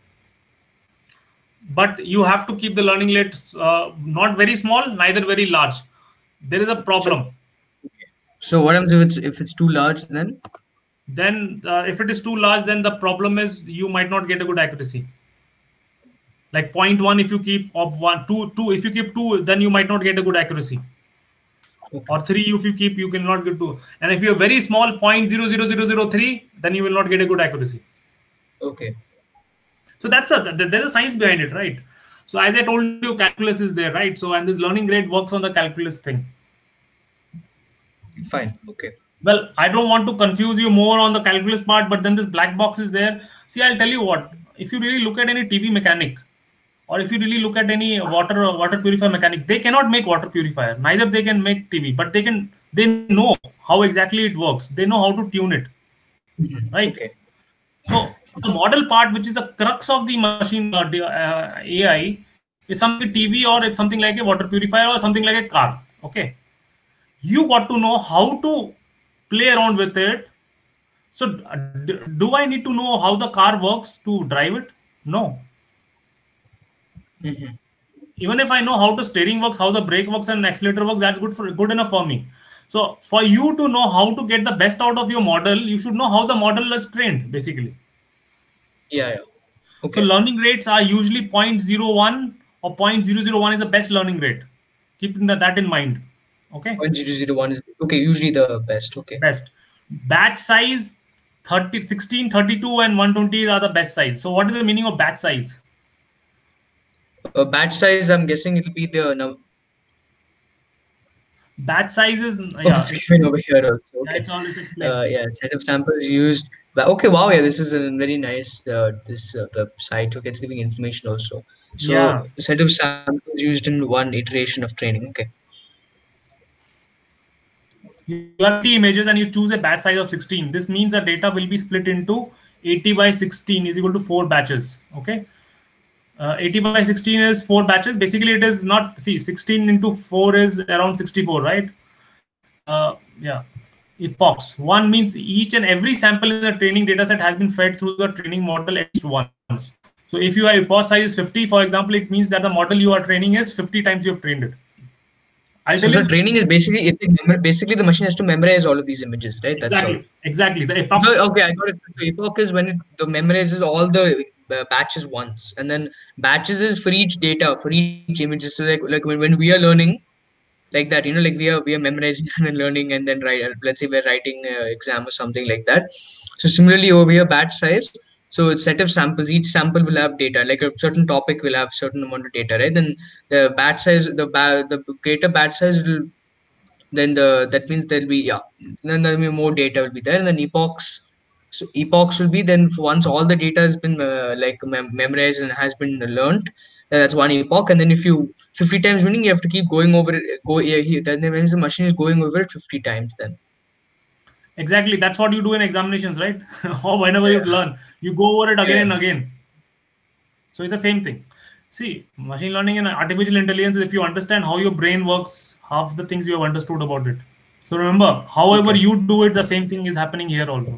But you have to keep the learning rate uh, not very small, neither very large. There is a So problem. okay. So what happens if it's if it's too large then? Then uh, if it is too large, then the problem is you might not get a good accuracy. Like zero point one, if you keep of one, two, two, if you keep two, then you might not get a good accuracy. Okay. Or three, if you keep, you cannot get two. And if you have very small zero point zero zero zero zero three, then you will not get a good accuracy. Okay. So that's a there's a science behind it, right? So as I told you, calculus is there, right? So and this learning rate works on the calculus thing. Fine. Okay. Well, I don't want to confuse you more on the calculus part, but then this black box is there. See, I'll tell you what. If you really look at any T V mechanic, or if you really look at any water water purifier mechanic, they cannot make water purifier. Neither they can make T V, but they can. They know how exactly it works. They know how to tune it, Mhm. right? Okay. So the model part, which is the crux of the machine uh, the, uh, A I, is something T V or it's something like a water purifier or something like a car. Okay, you got to know how to play around with it. So uh, d- do I need to know how the car works to drive it? No. Hmm. Even if I know how the steering works, how the brake works and accelerator works, that's good for good enough for me. So for you to know how to get the best out of your model, you should know how the model is trained, basically. Yeah. Yeah. So Okay. learning rates are usually zero point zero one or zero point zero zero one is the best learning rate. Keeping that, that in mind. Okay. Point zero zero one is okay. Usually the best. Okay. Best. Batch size thirty, sixteen, thirty-two, and one twenty are the best size. So what is the meaning of batch size? Uh, batch size. I'm guessing it'll be the num- Batch size is, oh, yeah, it's it's given over here also. yeah, Okay. it's always explained. Uh, yeah. Set of samples used. But okay. Wow. Yeah. This is a very nice. Uh, this uh, website. Okay. It's giving information also. So Yeah. set of samples used in one iteration of training. Okay. You have fifty images and you choose a batch size of sixteen. This means the data will be split into eighty by sixteen is equal to four batches. Okay. Uh, eighty by sixteen is four batches. Basically, it is not, see, sixteen into four is around sixty-four, right? Uh, yeah. Epochs. One means each and every sample in the training data set has been fed through the training model at least once. So if you have epoch size is fifty, for example, it means that the model you are training is fifty times you have trained it. I'll So, tell so you training is basically it's like memor- basically the machine has to memorize all of these images, right? That's all. exactly, exactly. The epochs. So, okay, I got it. So epoch is when it the memorizes all the uh, batches once, and then batches is for each data, for each images. So like like when, when we are learning like that, you know, like we are we are memorizing and then learning and then write. Let's say we're writing uh, exam or something like that. So similarly over here, batch size. So it's set of samples. Each sample will have data. Like a certain topic will have certain amount of data, right? Then the batch size, the ba- the greater batch size will, then the that means there'll be, yeah, then there'll be more data will be there, and then epochs. So epochs will be then once all the data has been uh, like mem- memorized and has been learned, uh, that's one epoch. And then if you fifty times winning, you have to keep going over it. Go yeah, he, then means the machine is going over it fifty times. Then Exactly. That's what you do in examinations, right? Or whenever you yeah, learn, you go over it yeah, again and again. So it's the same thing. See, machine learning and artificial intelligence, if you understand how your brain works, half the things you have understood about it. So remember, however okay, you do it, the same thing is happening here also.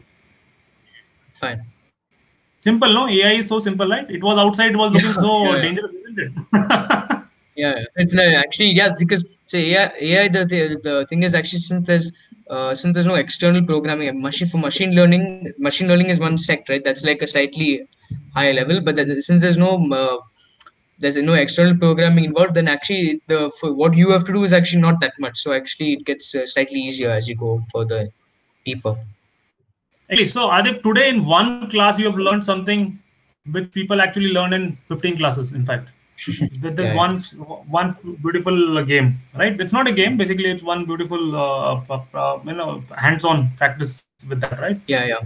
fine. Simple, no? A I is so simple, right? It was outside, it was Yeah, looking so yeah, yeah. dangerous, isn't it? Yeah, yeah. It's uh, actually, yeah, because so A I, A I the, the the thing is actually, since there's uh, since there's no external programming, a machine for machine learning, machine learning is one sect, right? That's like a slightly higher level. But that, since there's no uh, there's no external programming involved, then actually the for what you have to do is actually not that much. So actually, it gets uh, slightly easier as you go further deeper. Exactly. So, Adip, today in one class you have learned something which people actually learn in fifteen classes. In fact, with this Yeah, yeah, one one beautiful game, right? It's not a game. Basically, it's one beautiful, uh, uh, uh, you know, hands-on practice with that, right? yeah, yeah.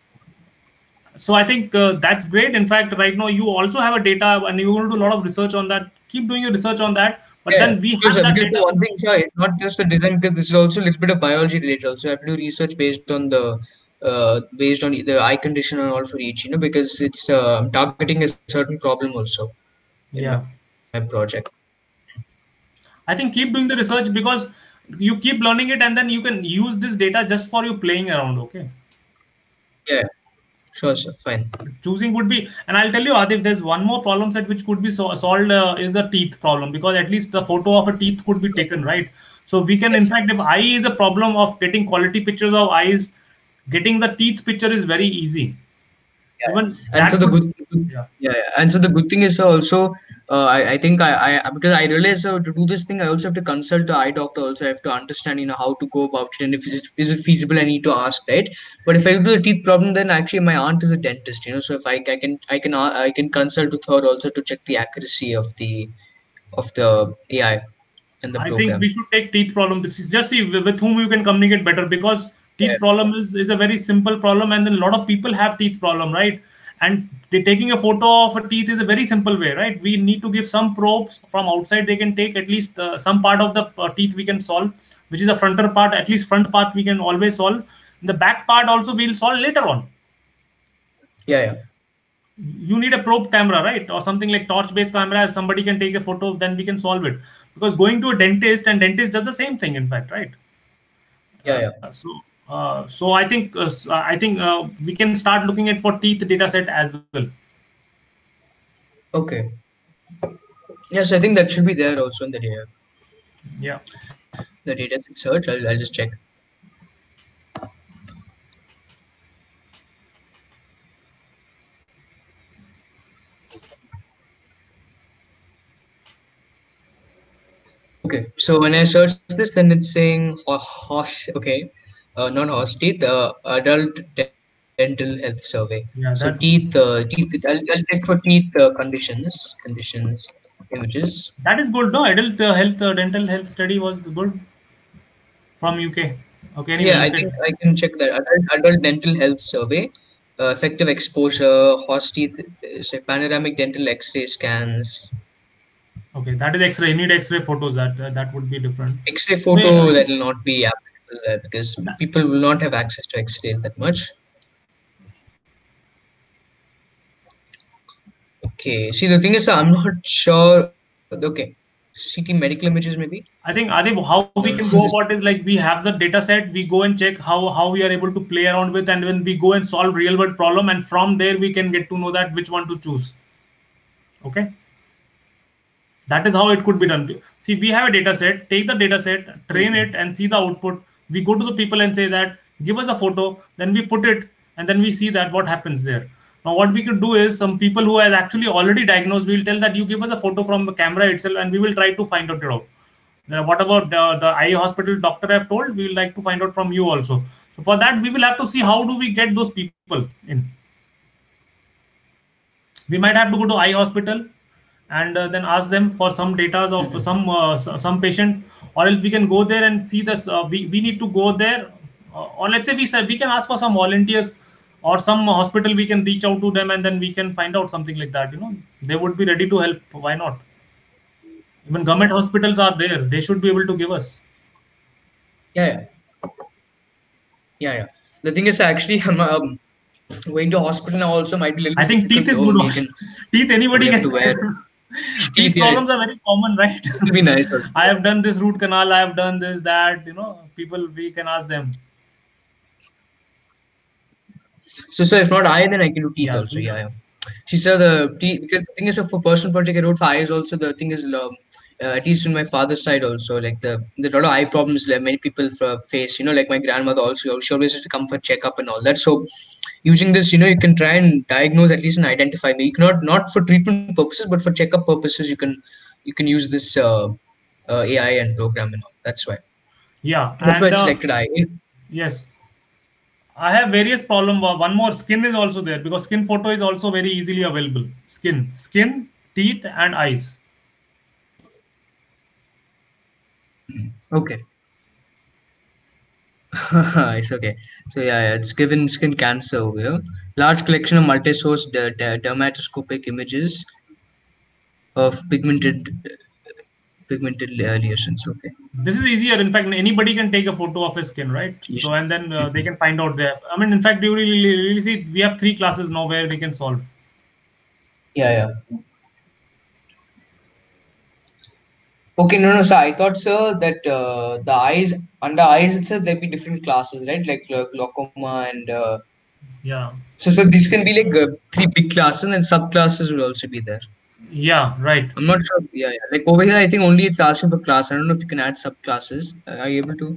So, I think uh, that's great. In fact, right now you also have a data, and you want to do a lot of research on that. Keep doing your research on that. But Yeah, then we because have uh, that because the data. one thing, sir, it's not just the design, because this is also a little bit of biology related. Also, I have to do research based on the uh based on the eye condition and all for each, you know, because it's uh, targeting a certain problem also in my Yeah, project. I think keep doing the research because you keep learning it, and then you can use this data just for you playing around. Okay. Yeah, sure, sir, fine. Choosing would be, and I'll tell you, Adif, there's one more problem set which could be so, solved uh, is a teeth problem, because at least the photo of a teeth could be taken, right? So we can, in Yes. fact, if eye is a problem of getting quality pictures of eyes, getting the teeth picture is very easy. Yeah. Even And so that the could, good, good yeah. yeah, yeah. And so the good thing is, uh, also, uh, I, I think I, I because I realize, uh, to do this thing, I also have to consult the eye doctor. Also, I have to understand, you know, how to go about it, and if it is, is it feasible, I need to ask, right? But if I do the teeth problem, then actually my aunt is a dentist, you know. So if I, I can I can uh, I can consult with her also to check the accuracy of the of the A I and the I think program. we should take teeth problem. This is just see with with whom you can communicate better, because Yeah, teeth problem is, is a very simple problem, and then a lot of people have teeth problem, right? And they, taking a photo of a teeth is a very simple way, right? We need to give some probes from outside. They can take at least uh, some part of the uh, teeth we can solve, which is the frontal part. At least front part we can always solve. The back part also we'll solve later on. yeah, yeah, You need a probe camera, right? Or something like torch based camera. Somebody can take a photo, then we can solve it. Because going to a dentist, and dentist does the same thing, in fact, right? yeah, uh, yeah. so uh, so I think uh, s- uh, I think uh, we can start looking at for teeth data set as well. Okay. Yes, I think that should be there also in the data Yeah, the data search. I'll I'll just check. Okay, so when I search this, then it's saying ho- horse. Okay, uh, not horse teeth. Uh, adult dental health survey. So yeah, teeth, that's uh, good. teeth. I'll, I'll check for teeth uh, conditions, conditions, images. That is good. No, adult uh, health uh, dental health study was good from U K. Okay, anyway, Yeah, I look at think I can check that. Adult, adult dental health survey. Uh, effective exposure, horse teeth, uh, say panoramic dental X-ray scans, okay. That is X-ray. You need X-ray photos. That uh, that would be different. X-ray So uh, photo see, that will not be applicable there because that, people will not have access to X-rays that much. Okay. See, the thing is, I'm not sure. Okay. C T medical images, maybe. I think Adib, how No, we no. can go This. about is like we have the data set, we go and check how how we are able to play around with, and when we go and solve real world problem, and from there we can get to know that which one to choose. Okay, that is how it could be done. See, we have a data set, take the data set, train Mhm. it, and see the output. We go to the people and say that give us a photo, then we put it, and then we see that what happens there. Now what we could do is, some people who has actually already diagnosed, we will tell that you give us a photo from the camera itself, and we will try to find out it out. Now, whatever the, the eye hospital doctor have told, we will like to find out from you also. So for that, we will have to see how do we get those people in. We might have to go to eye hospital and uh, then ask them for some data of Mhm. some uh, some patient, or else we can go there and see this. Uh, we, we need to go there, uh, or let's say we said we can ask for some volunteers or some hospital, we can reach out to them and then we can find out something like that. You know, they would be ready to help. Why not? Even government hospitals are there. They should be able to give us. Yeah, yeah, yeah, yeah. The thing is, actually, I'm um, going to hospital now also might be a little I bit think teeth difficult is though. good We can also. Teeth we anybody have can. to wear teeth. Teeth Yeah, it problems are very common, right? will be nice also. I have done this root canal. I have done this, that. You know, people, we can ask them. So, so if not eye, then I can do teeth Yeah. also. Yeah, yeah. She said the teeth because the thing is, uh, for personal project I wrote for eyes also. The thing is, um, uh, at least in my father's side also, like the the lot of eye problems like many people uh, face. You know, like my grandmother also, she always used to come for checkup and all that. So, using this, you know, you can try and diagnose at least and identify me. You cannot not for treatment purposes, but for checkup purposes, you can you can use this uh, uh, A I and program and all. That's why. Yeah. That's why And I uh, selected eye. yes, I have various problem. Uh, One more, skin is also there, because skin photo is also very easily available. Skin, skin, teeth, and eyes. Okay. It's okay. So yeah, yeah, it's given skin cancer over here. Large collection of multi-source de- de- dermatoscopic images of pigmented pigmented uh, lesions. Okay. This is easier. In fact, anybody can take a photo of his skin, right? So, Lesion. and then uh, they Mhm. can find out there. I mean, in fact, you really, really see, we have three classes now where we can solve. Yeah, yeah. Okay, no, no. So I thought, sir, that uh, the eyes under eyes itself there'd be different classes, right? Like glau- glaucoma and uh, Yeah. so so these can be like uh, three big classes and subclasses will also be there. Yeah, right. I'm not sure. Yeah, yeah. Like over here, I think only it's asking for class. I don't know if you can add subclasses. Uh, Are you able to?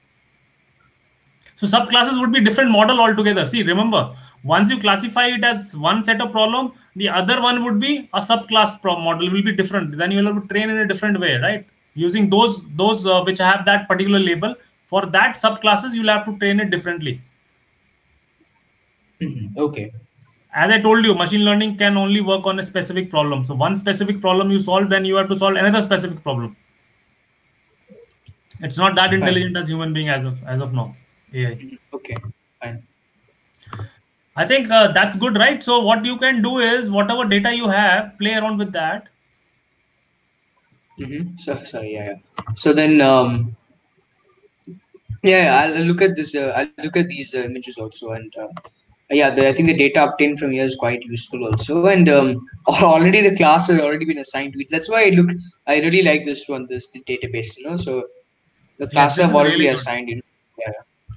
So subclasses would be different model altogether. See, remember, once you classify it as one set of problem, the other one would be a subclass pro- model will be different. Then you'll have to train in a different way, right? Using those those uh, which have that particular label. For that subclasses, you'll have to train it differently. Mhm. Okay. As I told you, machine learning can only work on a specific problem. So one specific problem you solve, then you have to solve another specific problem. It's not that Fine. intelligent as human being as of as of now. A I. Mhm. Okay. Fine. I think uh, that's good, right? So what you can do is whatever data you have, play around with that. Mm-hmm. So, sorry, yeah, yeah. So then, um, yeah, yeah, I'll I'll look at this. Uh, I'll look at these uh, images also, and uh, yeah, the, I think the data obtained from here is quite useful also. And um, already the class has already been assigned to it. That's why I look. I really like this one, this the database. You know, so the Yes, class this have is already really good. assigned. You know, yeah.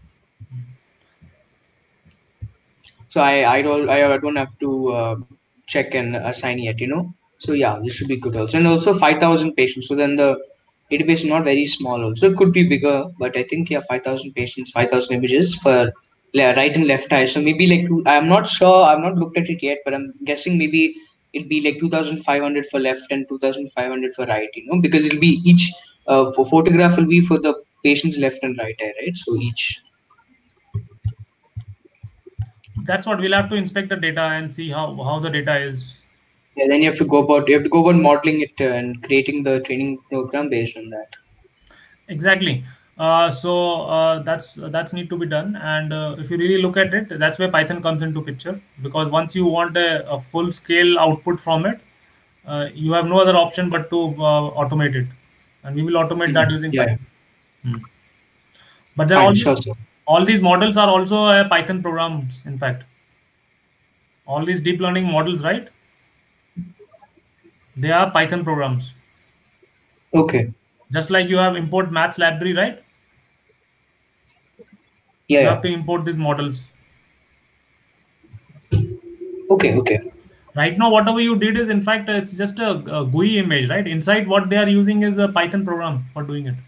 So I I don't I don't have to uh, check and assign yet, you know. So yeah, this should be good also, and also five thousand patients. So then the database is not very small. Also, it could be bigger, but I think yeah, five thousand patients, five thousand images for le- right and left eye. So maybe like two- I'm not sure. I've not looked at it yet, but I'm guessing maybe it'll be like two thousand five hundred for left and two thousand five hundred for right. You know, because it'll be each uh, for photograph will be for the patient's left and right eye, right? So each. That's what we'll have to inspect the data and see how how the data is. Yeah, then you have to go about you have to go about modeling it uh, and creating the training program based on that. Exactly. Uh, so uh, that's that's need to be done. And uh, if you really look at it, that's where Python comes into picture. Because once you want a, a full scale output from it, uh, you have no other option but to uh, automate it, and we will automate that Mhm. using Yeah, yeah. Python. Hmm. But then all Fine, these sure, sir. all these models are also uh, Python programs. In fact, all these deep learning models, right? They are Python programs. Okay. Just like you have import maths library, right? Yeah, You yeah. have to import these models. Okay, okay. Right now, whatever you did is, in fact, it's just a, a G U I image, right? Inside, what they are using is a Python program for doing it.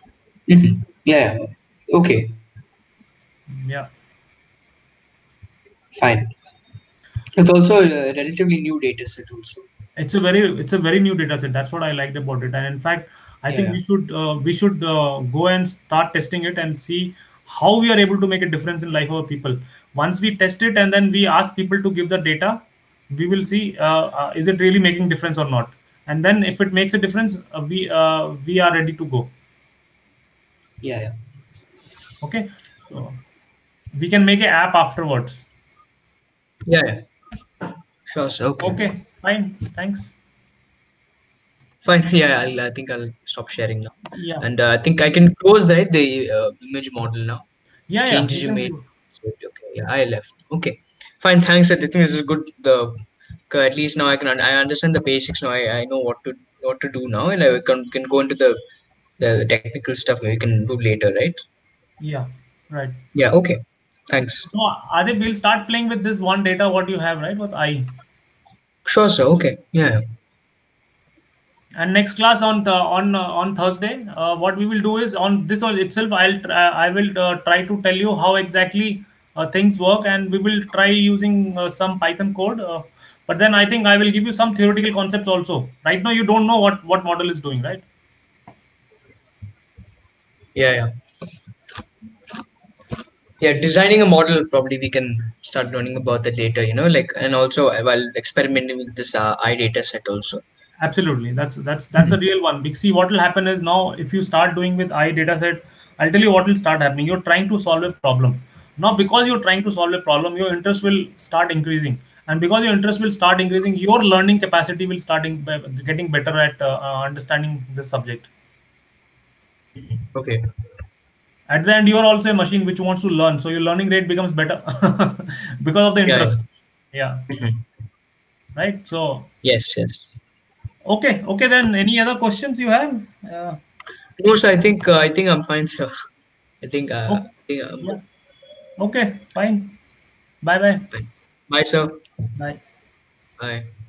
Mhm. Yeah, yeah. Okay. Yeah. Fine. It's also a relatively new data set also. It's a very it's a very new data set. That's what I liked about it. And in fact, I Yeah, think yeah. we should uh, we should uh, go and start testing it and see how we are able to make a difference in life of people. Once we test it and then we ask people to give the data, we will see uh, uh, is it really making difference or not. And then if it makes a difference, uh, we uh, we are ready to go. Yeah, yeah. Okay, so we can make an app afterwards. Yeah, yeah. Sure, sir. Okay. Okay, fine. Thanks. Fine. Yeah, I'll, I think I'll stop sharing now. Yeah, And uh, I think I can close right the uh, image model now. yeah, yeah. You Changes you can made. do. So, okay. Yeah, I left. Okay. Fine. Thanks. I think this is good. The uh, at least now I can un- I understand the basics now. I, I know what to what to do now, and I can can go into the the technical stuff we can do later, right? Yeah, right. Yeah. Okay. Thanks. So, Adib, we'll start playing with this one data what you have, right, with I. Sure, sir. Okay. Yeah. And next class on the, on uh, on Thursday, uh, what we will do is on this all itself. I'll try, I will uh, try to tell you how exactly uh, things work, and we will try using uh, some Python code. Uh, but then I think I will give you some theoretical concepts also. Right now, you don't know what what model is doing, right? Yeah. Yeah. Yeah, designing a model probably we can start learning about that later, you know, like and also uh, while experimenting with this uh, I data set also. Absolutely, that's that's that's a real one. Because see, what will happen is now if you start doing with I dataset, I'll tell you what will start happening. You're trying to solve a problem. Now, because you're trying to solve a problem, your interest will start increasing, and because your interest will start increasing, your learning capacity will start in, getting better at uh, uh, understanding this subject. Okay. At the end, you are also a machine which wants to learn, so your learning rate becomes better because of the Yeah, interest. yeah. Yeah, Mhm. right. So, Yes, yes. okay, okay. Then, any other questions you have? Uh, No, so I think uh, I think I'm fine, sir. I think uh, oh, I think I'm good. yeah. Okay, fine. Bye bye. Fine. Bye, sir. Bye. Bye.